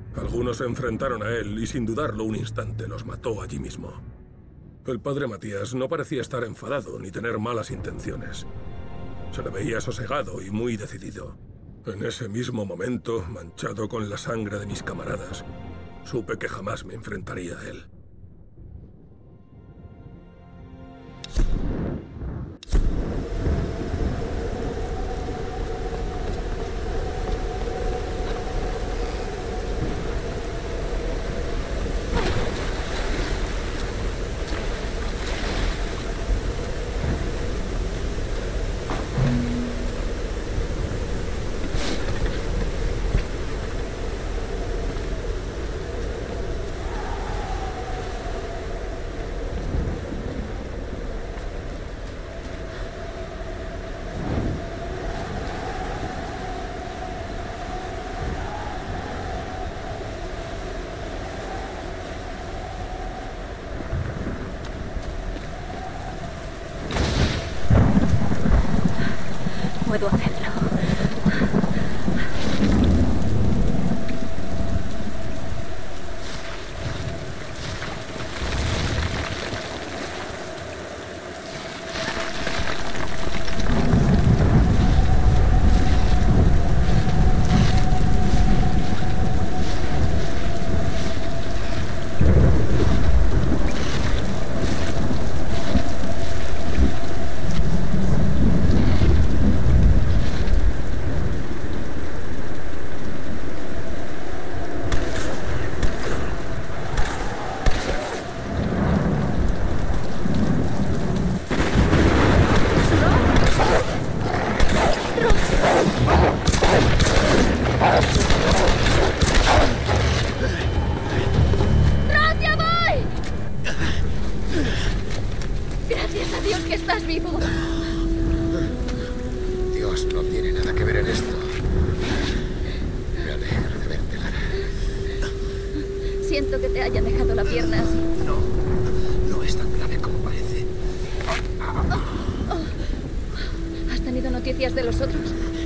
Speaker 15: Algunos se enfrentaron a él y sin dudarlo un instante los mató allí mismo. El padre Matías no parecía estar enfadado ni tener malas intenciones. Se le veía sosegado y muy decidido. En ese mismo momento, manchado con la sangre de mis camaradas, supe que jamás me enfrentaría a él.
Speaker 2: Puedo hacerlo. Siento que te haya dejado la pierna así.
Speaker 3: No, no es tan grave como parece.
Speaker 2: Oh, oh. ¿Has tenido noticias de los otros?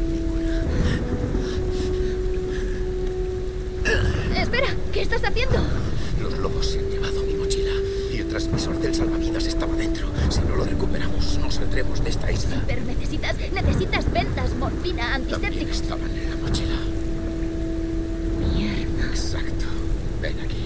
Speaker 2: Espera, ¿qué estás haciendo?
Speaker 3: Los lobos se han llevado mi mochila y el transmisor del salvavidas estaba dentro. Si no lo recuperamos, no saldremos de esta isla.
Speaker 2: Sí, pero necesitas, necesitas vendas, morfina, antisépticos.
Speaker 3: Estaban en la mochila.
Speaker 2: Mierda.
Speaker 3: Exacto. Ven aquí.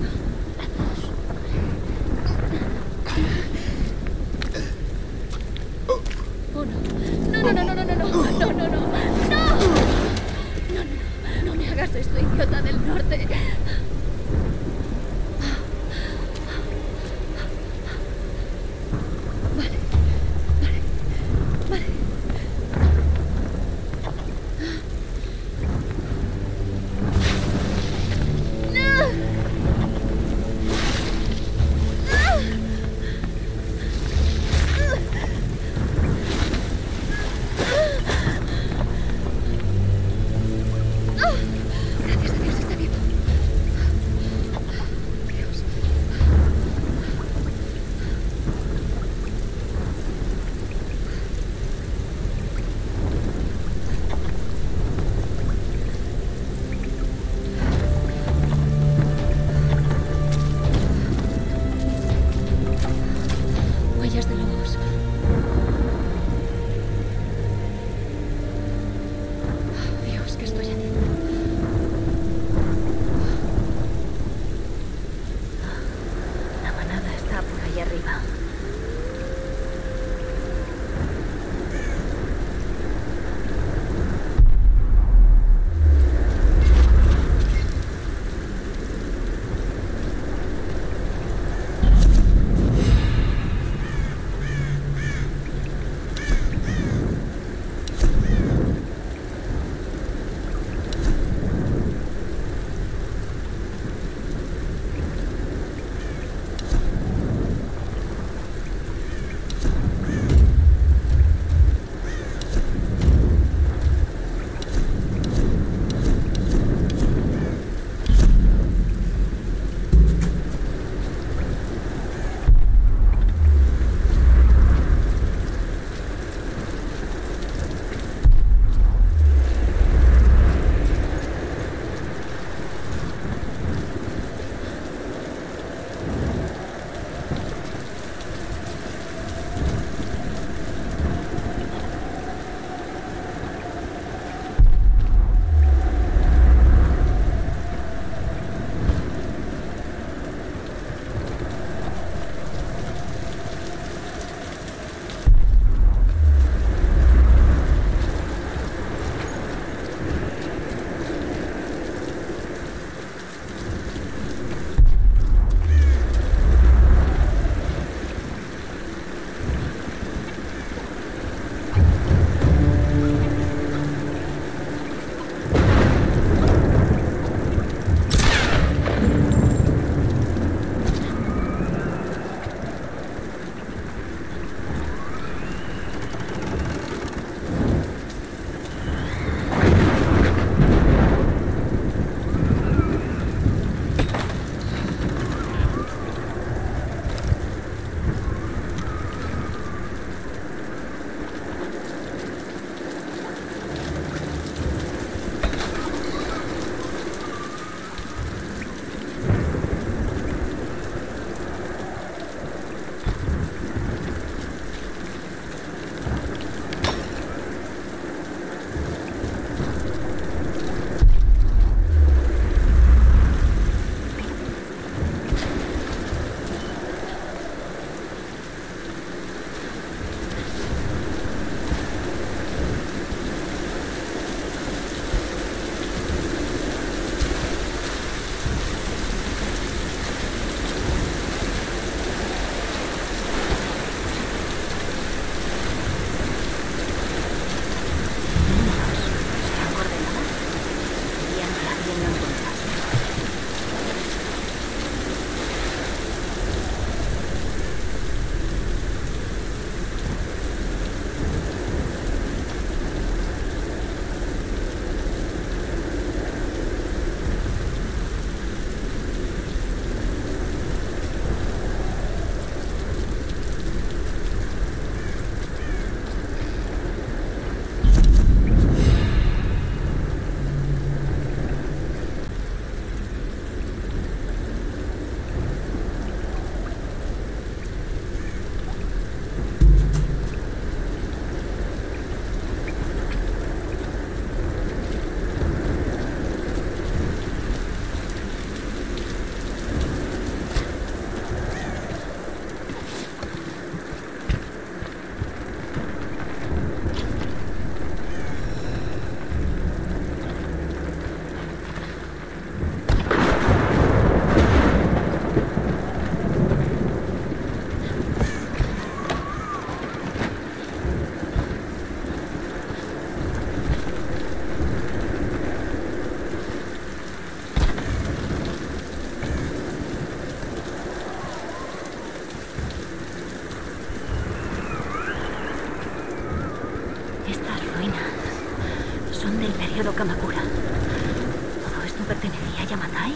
Speaker 2: Oh, no. No, no, no, no, no, no, no, no, no, no, no. No, no, no me hagas esto, idiota del norte. Vale, vale, vale. No. cerdo Kamakura. ¿Todo esto pertenecía a Yamatai?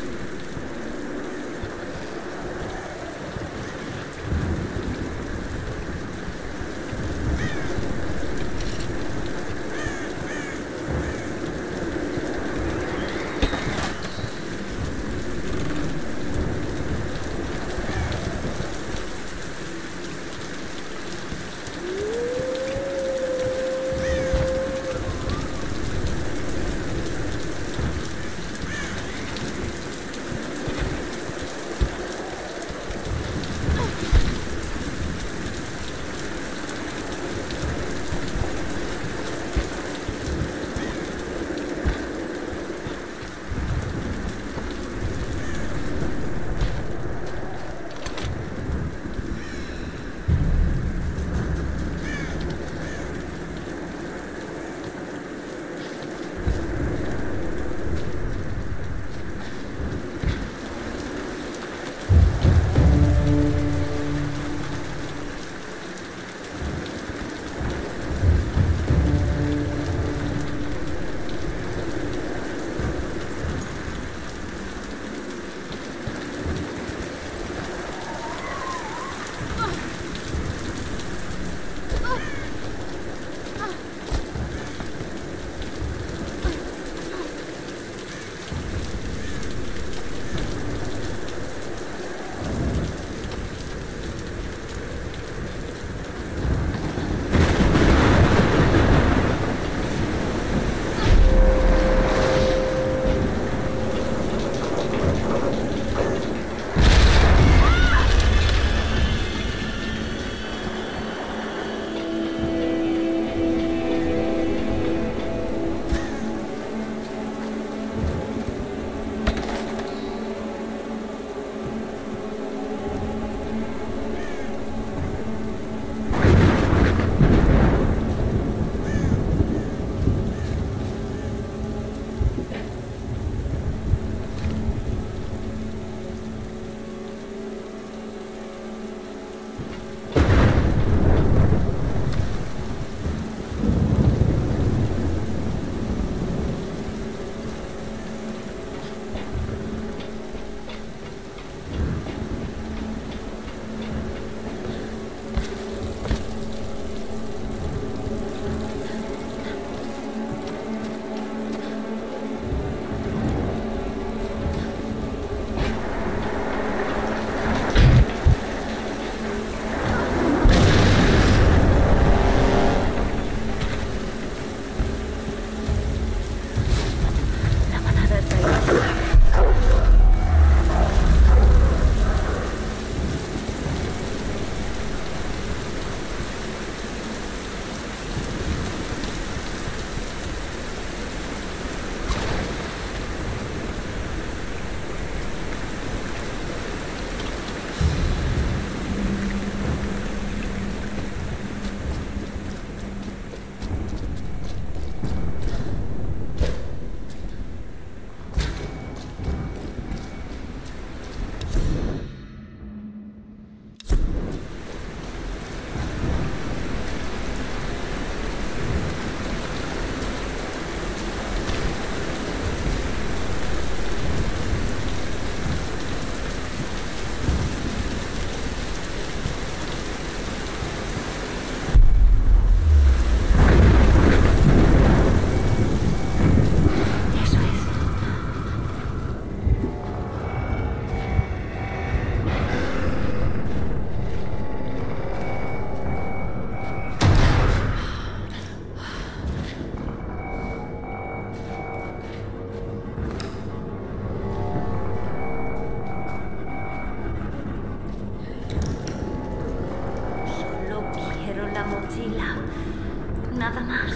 Speaker 2: Nada más.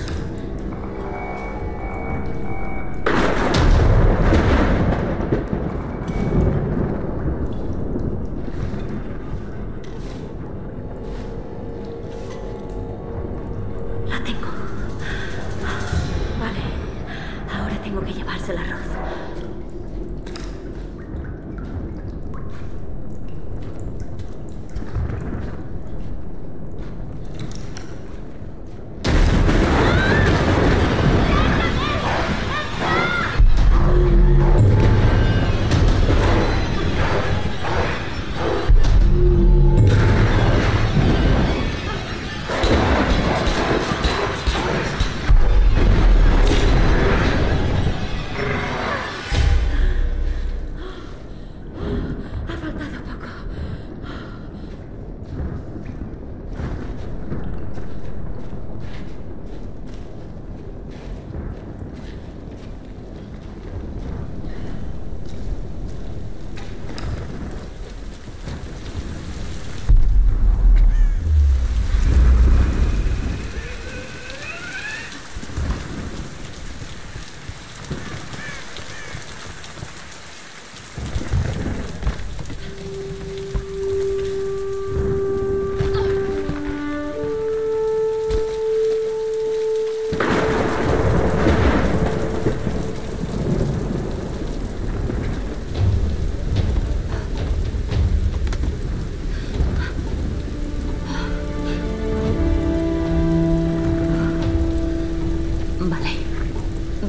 Speaker 2: La tengo. Vale. Ahora tengo que llevarse el arroz. ¡Ah!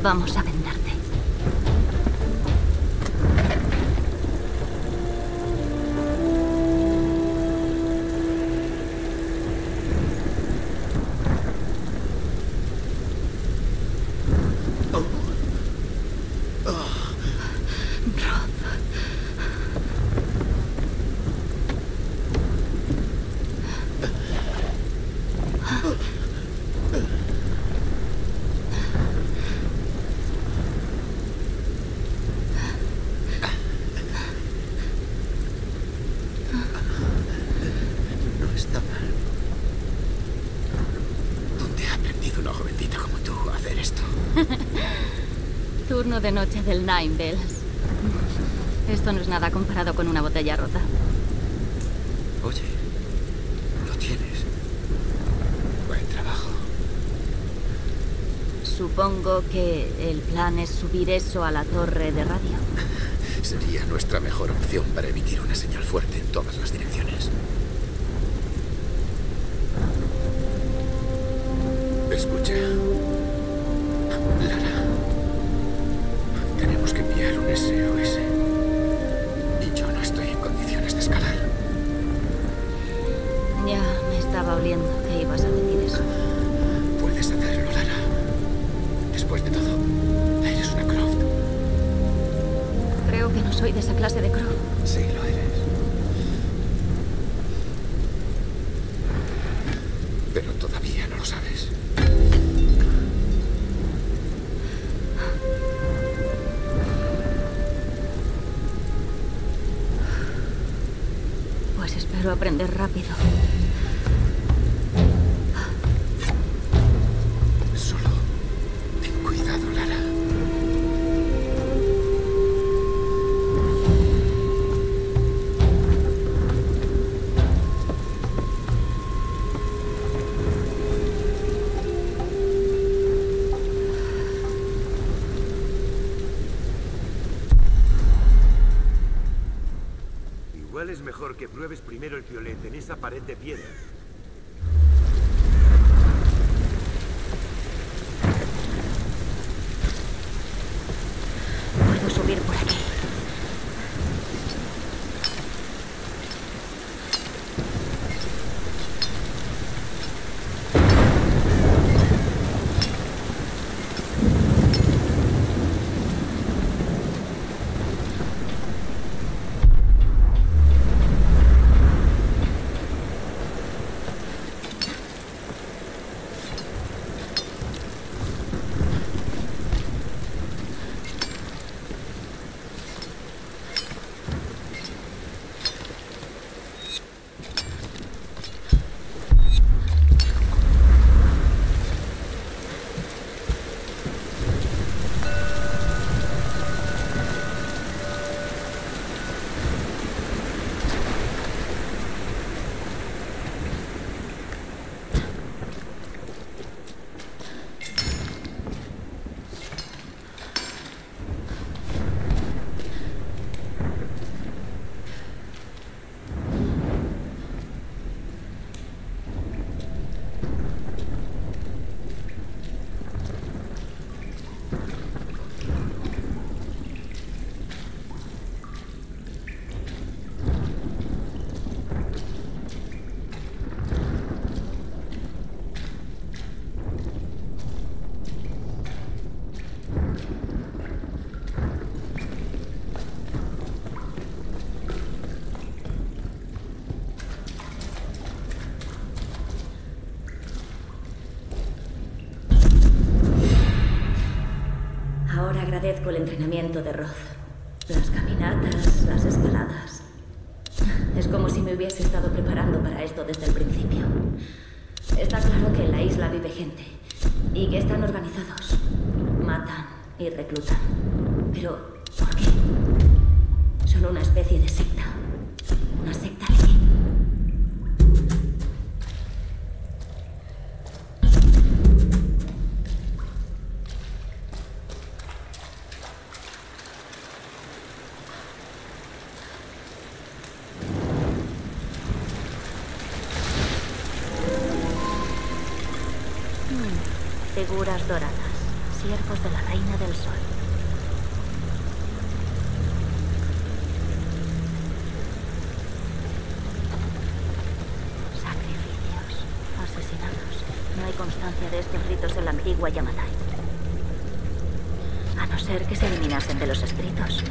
Speaker 2: Vamos a vendarte. Turno de noche del Nine Bells. Esto no es nada comparado con una botella rota.
Speaker 3: Oye, lo tienes. Buen trabajo.
Speaker 2: Supongo que el plan es subir eso a la torre de radio.
Speaker 3: Sería nuestra mejor opción para emitir una señal fuerte en todas las direcciones. Escucha. Lara. Tenemos que enviar un S O S. Y yo no estoy en condiciones de escalar.
Speaker 2: Ya me estaba oliendo que ibas a decir eso.
Speaker 3: Puedes hacerlo, Lara. Después de todo, eres una Croft.
Speaker 2: Creo que no soy de esa clase de Croft.
Speaker 3: Sí, lo eres. Pero todavía no lo sabes.
Speaker 2: Pues espero aprender rápido.
Speaker 3: Solo ten cuidado, Lara.
Speaker 16: Igual es mejor que pruebes primero el piolet en esa pared de piedra.
Speaker 2: Puedo subir por aquí. Agradezco el entrenamiento de Roth. Las caminatas, las escaladas. Es como si me hubiese estado preparando para esto desde el principio. Está claro que en la isla vive gente y que están organizados. Matan y reclutan. Pero, ¿por qué? Son una especie de secta. ¿Una secta de qué? Figuras doradas. siervos de la Reina del Sol. Sacrificios, asesinados. No hay constancia de estos ritos en la antigua Yamatai. A no ser que se eliminasen de los escritos.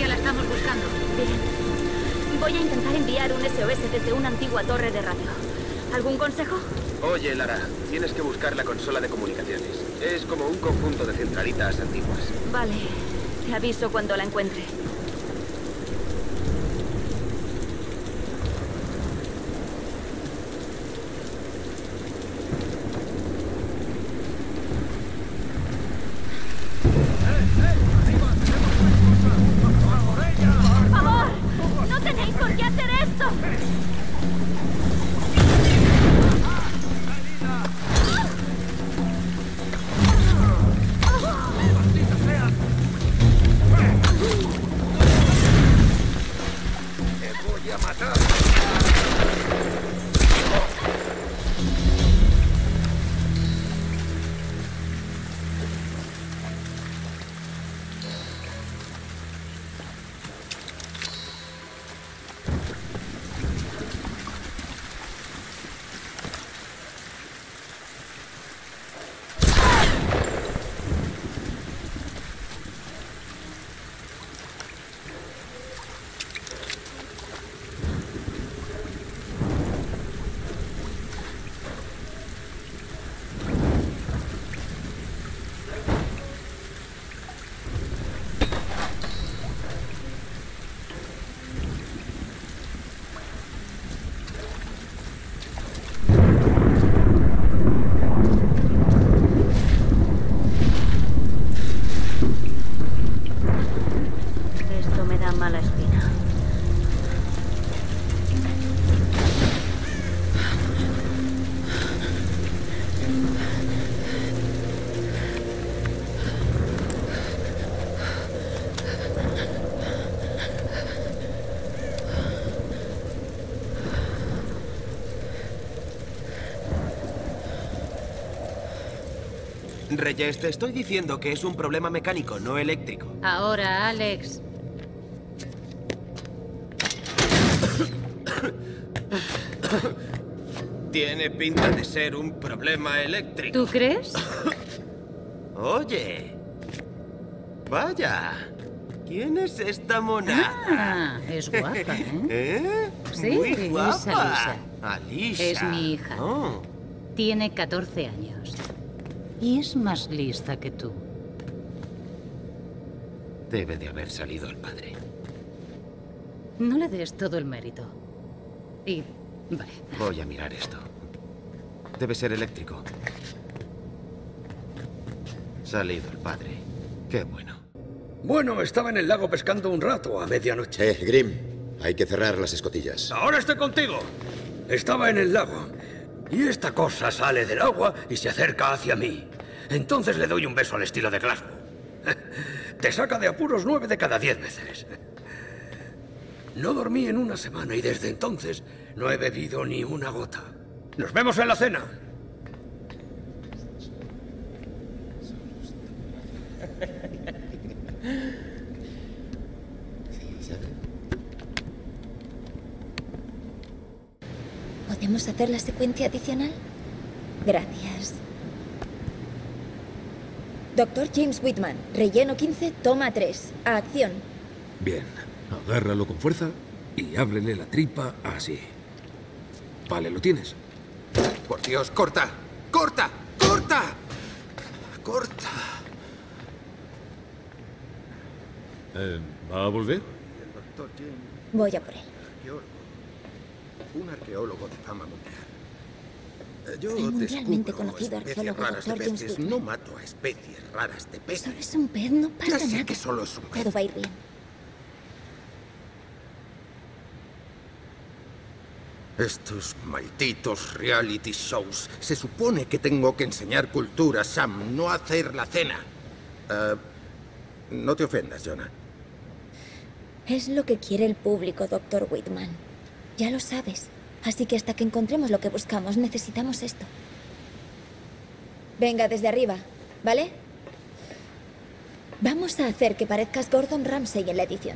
Speaker 5: la estamos buscando.
Speaker 2: Bien. Voy a intentar enviar un S O S desde una antigua torre de radio. ¿Algún consejo?
Speaker 7: Oye, Lara, tienes que buscar la consola de comunicaciones. Es como un conjunto de centralitas antiguas.
Speaker 2: Vale. Te aviso cuando la encuentre. ¡Por favor! ¡No tenéis por qué hacer esto! Esto me da mala espina.
Speaker 7: Reyes, te estoy diciendo que es un problema mecánico, no eléctrico.
Speaker 5: Ahora, Alex.
Speaker 7: Tiene pinta de ser un problema eléctrico.
Speaker 5: ¿Tú crees?
Speaker 7: Oye. Vaya. ¿Quién es esta monada?
Speaker 5: Ah, es guapa, ¿eh?
Speaker 7: ¿Eh?
Speaker 5: Sí,
Speaker 7: Muy
Speaker 5: es
Speaker 7: guapa.
Speaker 5: Alisa.
Speaker 7: Alisa.
Speaker 5: Es mi hija.
Speaker 7: Oh.
Speaker 5: Tiene catorce años. Y es más lista que tú.
Speaker 7: Debe de haber salido el padre.
Speaker 5: No le des todo el mérito. Y... vale.
Speaker 7: Voy a mirar esto. Debe ser eléctrico. Salido el padre. Qué bueno.
Speaker 17: Bueno, estaba en el lago pescando un rato a medianoche.
Speaker 8: Eh, Grim, hay que cerrar las escotillas.
Speaker 17: Ahora estoy contigo. Estaba en el lago. Y esta cosa sale del agua y se acerca hacia mí. Entonces le doy un beso al estilo de Glasgow. Te saca de apuros nueve de cada diez veces. No dormí en una semana y desde entonces no he bebido ni una gota. ¡Nos vemos en la cena!
Speaker 9: ¿Podemos hacer la secuencia adicional? Gracias. Doctor James Whitman, relleno quince, toma tres. A acción.
Speaker 17: Bien, agárralo con fuerza y ábrele la tripa así. Vale, ¿lo tienes?
Speaker 4: Por Dios, corta, corta, corta, corta.
Speaker 17: Eh, ¿Va a volver?
Speaker 4: El doctor James,
Speaker 9: Voy a por él.
Speaker 4: arqueólogo. Un arqueólogo de fama mundial. Eh, Yo
Speaker 9: El mundialmente
Speaker 4: descubro
Speaker 9: conocido
Speaker 4: especies
Speaker 9: arqueólogo
Speaker 4: raras de
Speaker 9: doctor James
Speaker 4: peces.
Speaker 9: Whitman.
Speaker 4: No mato a especies raras de peces.
Speaker 9: Solo es un pez, no pasa
Speaker 4: Ya sé
Speaker 9: nada.
Speaker 4: que solo es un pez.
Speaker 9: Todo va a ir bien.
Speaker 4: Estos malditos reality shows. Se supone que tengo que enseñar cultura, Sam, no hacer la cena. Eh, no te ofendas, Jonah.
Speaker 9: Es lo que quiere el público, doctor Whitman. Ya lo sabes. Así que hasta que encontremos lo que buscamos, necesitamos esto. Venga, desde arriba, ¿vale? Vamos a hacer que parezcas Gordon Ramsay en la edición.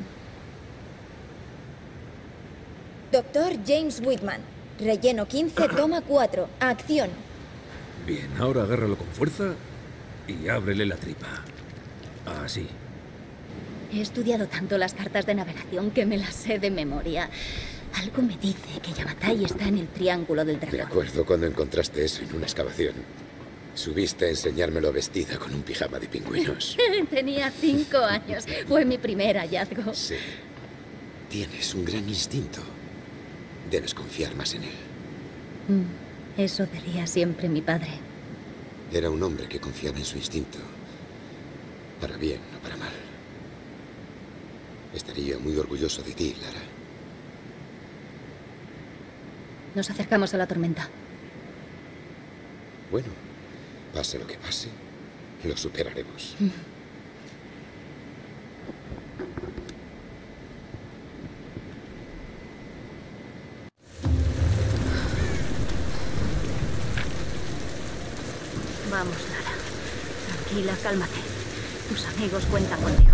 Speaker 9: Doctor James Whitman, relleno quince, toma cuatro. Acción.
Speaker 17: Bien, ahora agárralo con fuerza y ábrele la tripa. Así.
Speaker 1: He estudiado tanto las cartas de navegación que me las sé de memoria. Algo me dice que Yamatai está en el Triángulo del Dragón.
Speaker 8: Me acuerdo cuando encontraste eso en una excavación. Subiste a enseñármelo vestida con un pijama de pingüinos.
Speaker 1: Tenía cinco años. Fue mi primer hallazgo.
Speaker 8: Sí. Tienes un gran instinto. Debes confiar más en él.
Speaker 1: Mm, eso decía siempre mi padre.
Speaker 8: Era un hombre que confiaba en su instinto. Para bien, no para mal. Estaría muy orgulloso de ti, Lara.
Speaker 1: Nos acercamos a la tormenta.
Speaker 8: Bueno, pase lo que pase, lo superaremos.
Speaker 1: Mm.
Speaker 2: Vamos, Lara. Tranquila, cálmate. Tus amigos cuentan contigo.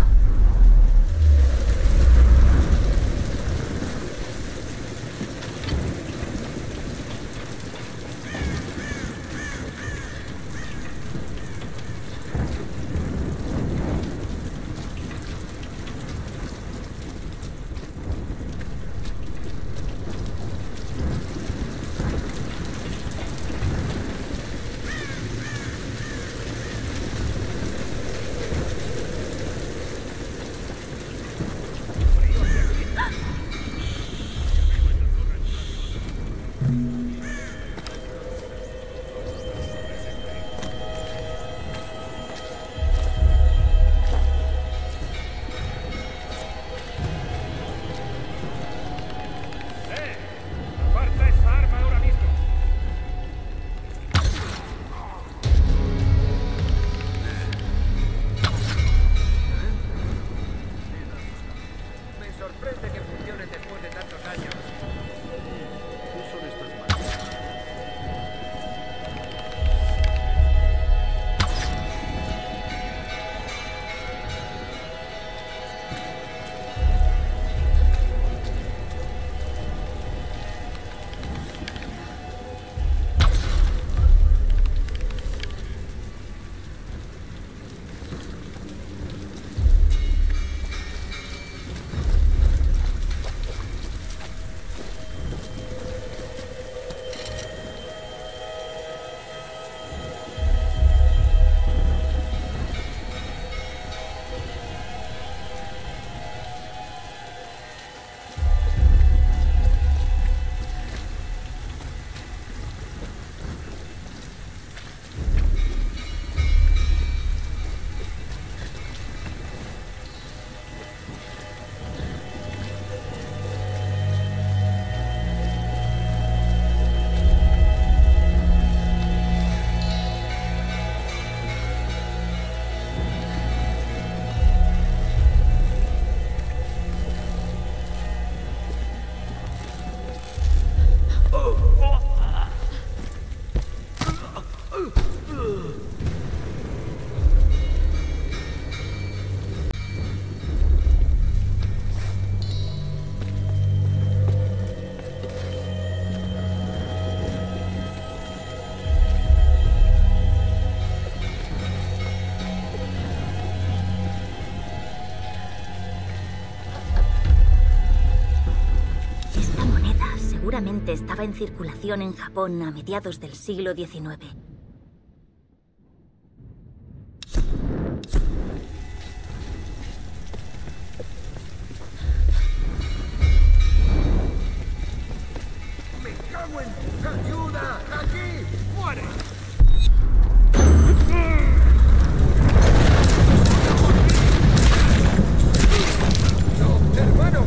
Speaker 2: Seguramente estaba en circulación en Japón a mediados del siglo diecinueve.
Speaker 11: ¡Me cago en... ¡Ayuda! ¡Aquí! ¡Muere! ¡No, hermano!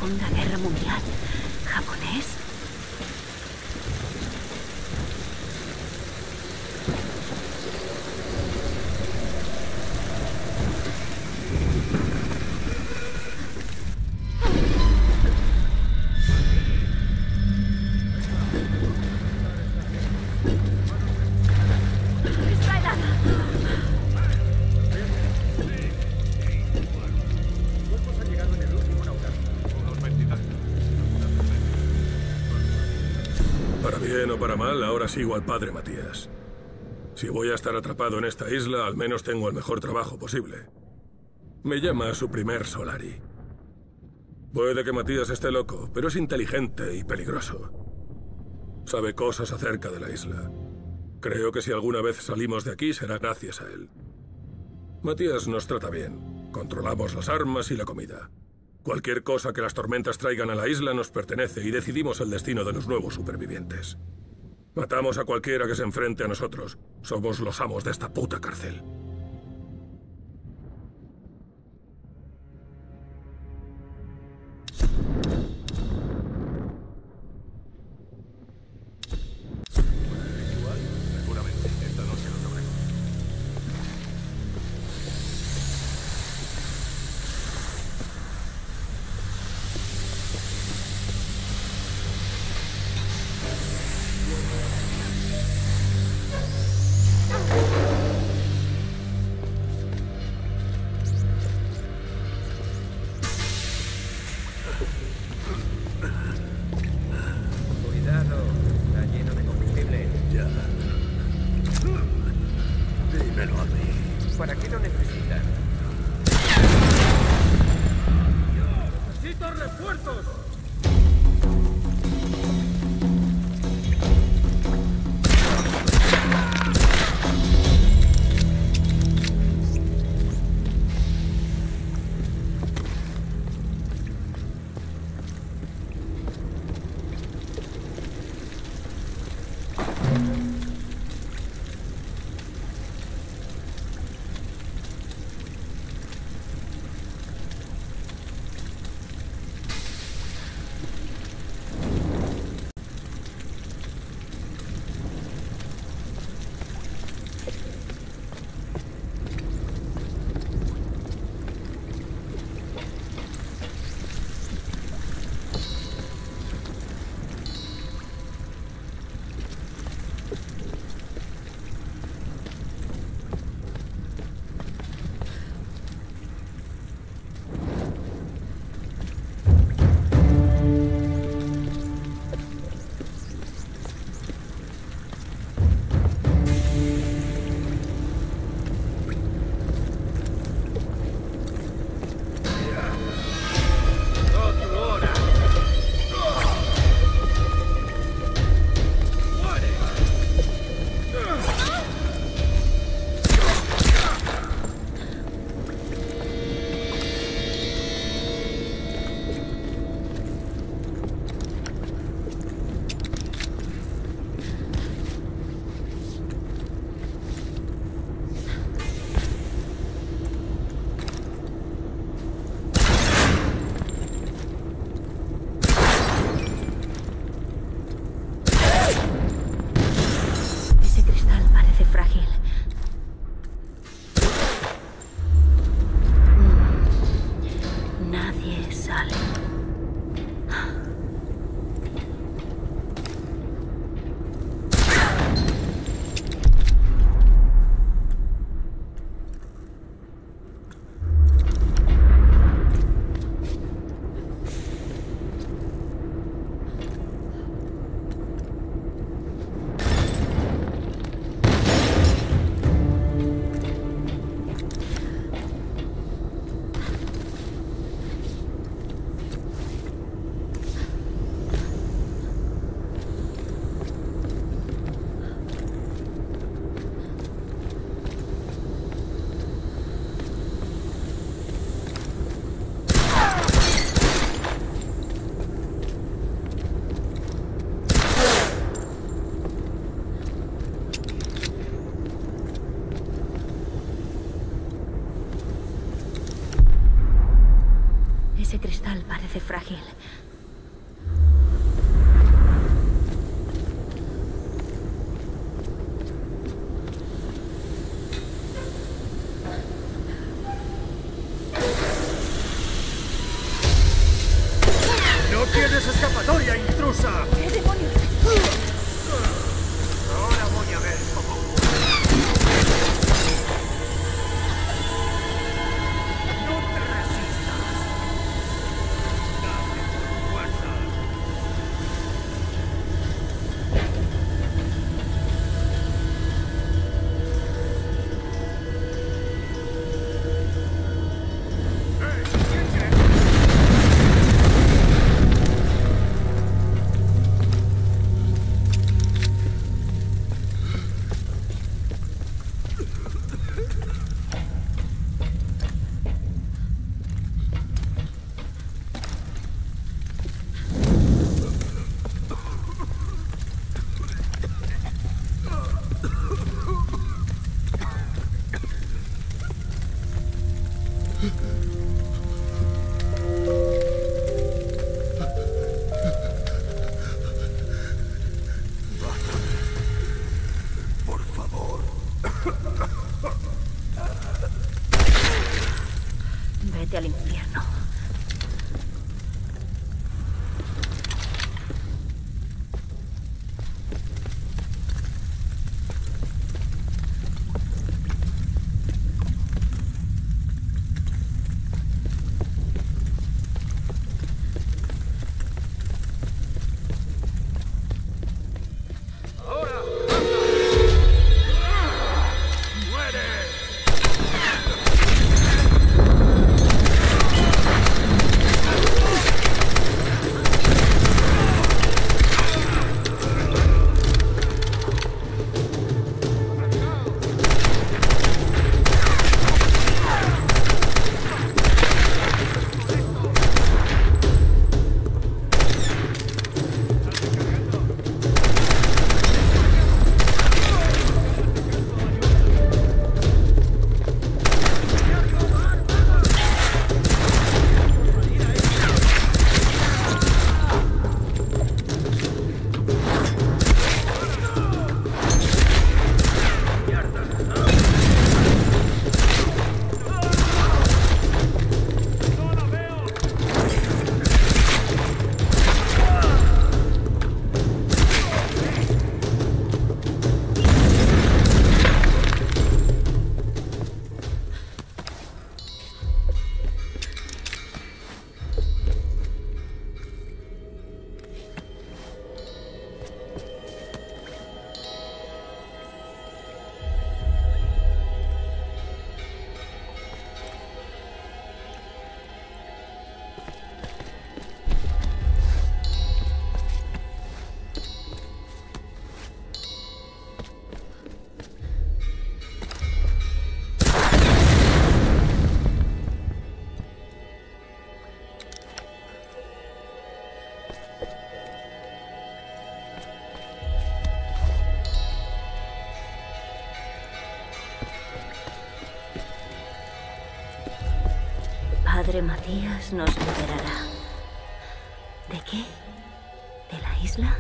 Speaker 2: Segunda Guerra Mundial. ¿Japonés?
Speaker 15: Para mal, ahora sigo al padre Matías. Si voy a estar atrapado en esta isla, al menos tengo el mejor trabajo posible. Me llama a su primer Solari. Puede que Matías esté loco, pero es inteligente y peligroso. Sabe cosas acerca de la isla. Creo que si alguna vez salimos de aquí será gracias a él. Matías nos trata bien. Controlamos las armas y la comida. Cualquier cosa que las tormentas traigan a la isla nos pertenece y decidimos el destino de los nuevos supervivientes. Matamos a cualquiera que se enfrente a nosotros. Somos los amos de esta puta cárcel.
Speaker 6: Seguramente, esta noche lo sabremos.
Speaker 7: Cuidado, está lleno de combustible.
Speaker 3: Ya. Dímelo a mí.
Speaker 7: ¿Para qué lo necesitan?
Speaker 11: ¡Necesito refuerzos!
Speaker 2: Ese cristal parece frágil.
Speaker 11: ¡No tienes escapatoria, intrusa!
Speaker 2: ¿Qué demonios?
Speaker 11: Ahora voy a ver cómo... ¡No te resistas! ¡Dale con fuerza!
Speaker 2: Vete al infierno. Padre Matías nos liberará. ¿De qué? ¿De la isla?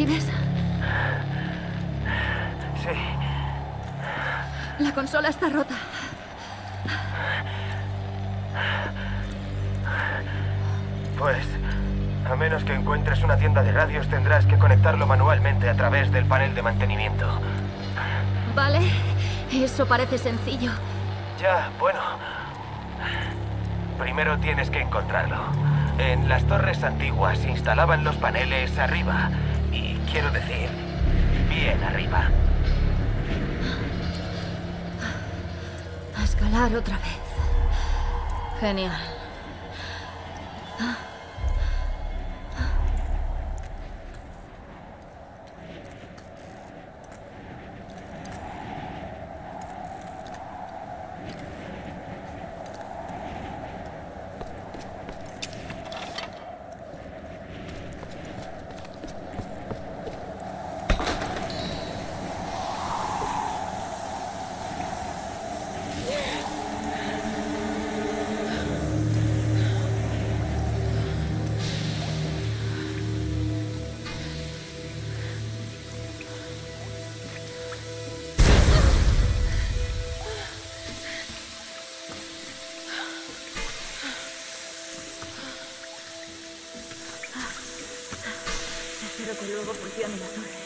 Speaker 2: recibes?
Speaker 18: Sí.
Speaker 2: La consola está rota.
Speaker 18: Pues, a menos que encuentres una tienda de radios, tendrás que conectarlo manualmente a través del panel de mantenimiento.
Speaker 2: Vale, eso parece sencillo.
Speaker 18: Ya, bueno. Primero tienes que encontrarlo. En las torres antiguas se instalaban los paneles arriba. Y quiero decir, bien arriba.
Speaker 2: A escalar otra vez. Genial. Espero que luego funcione la torre.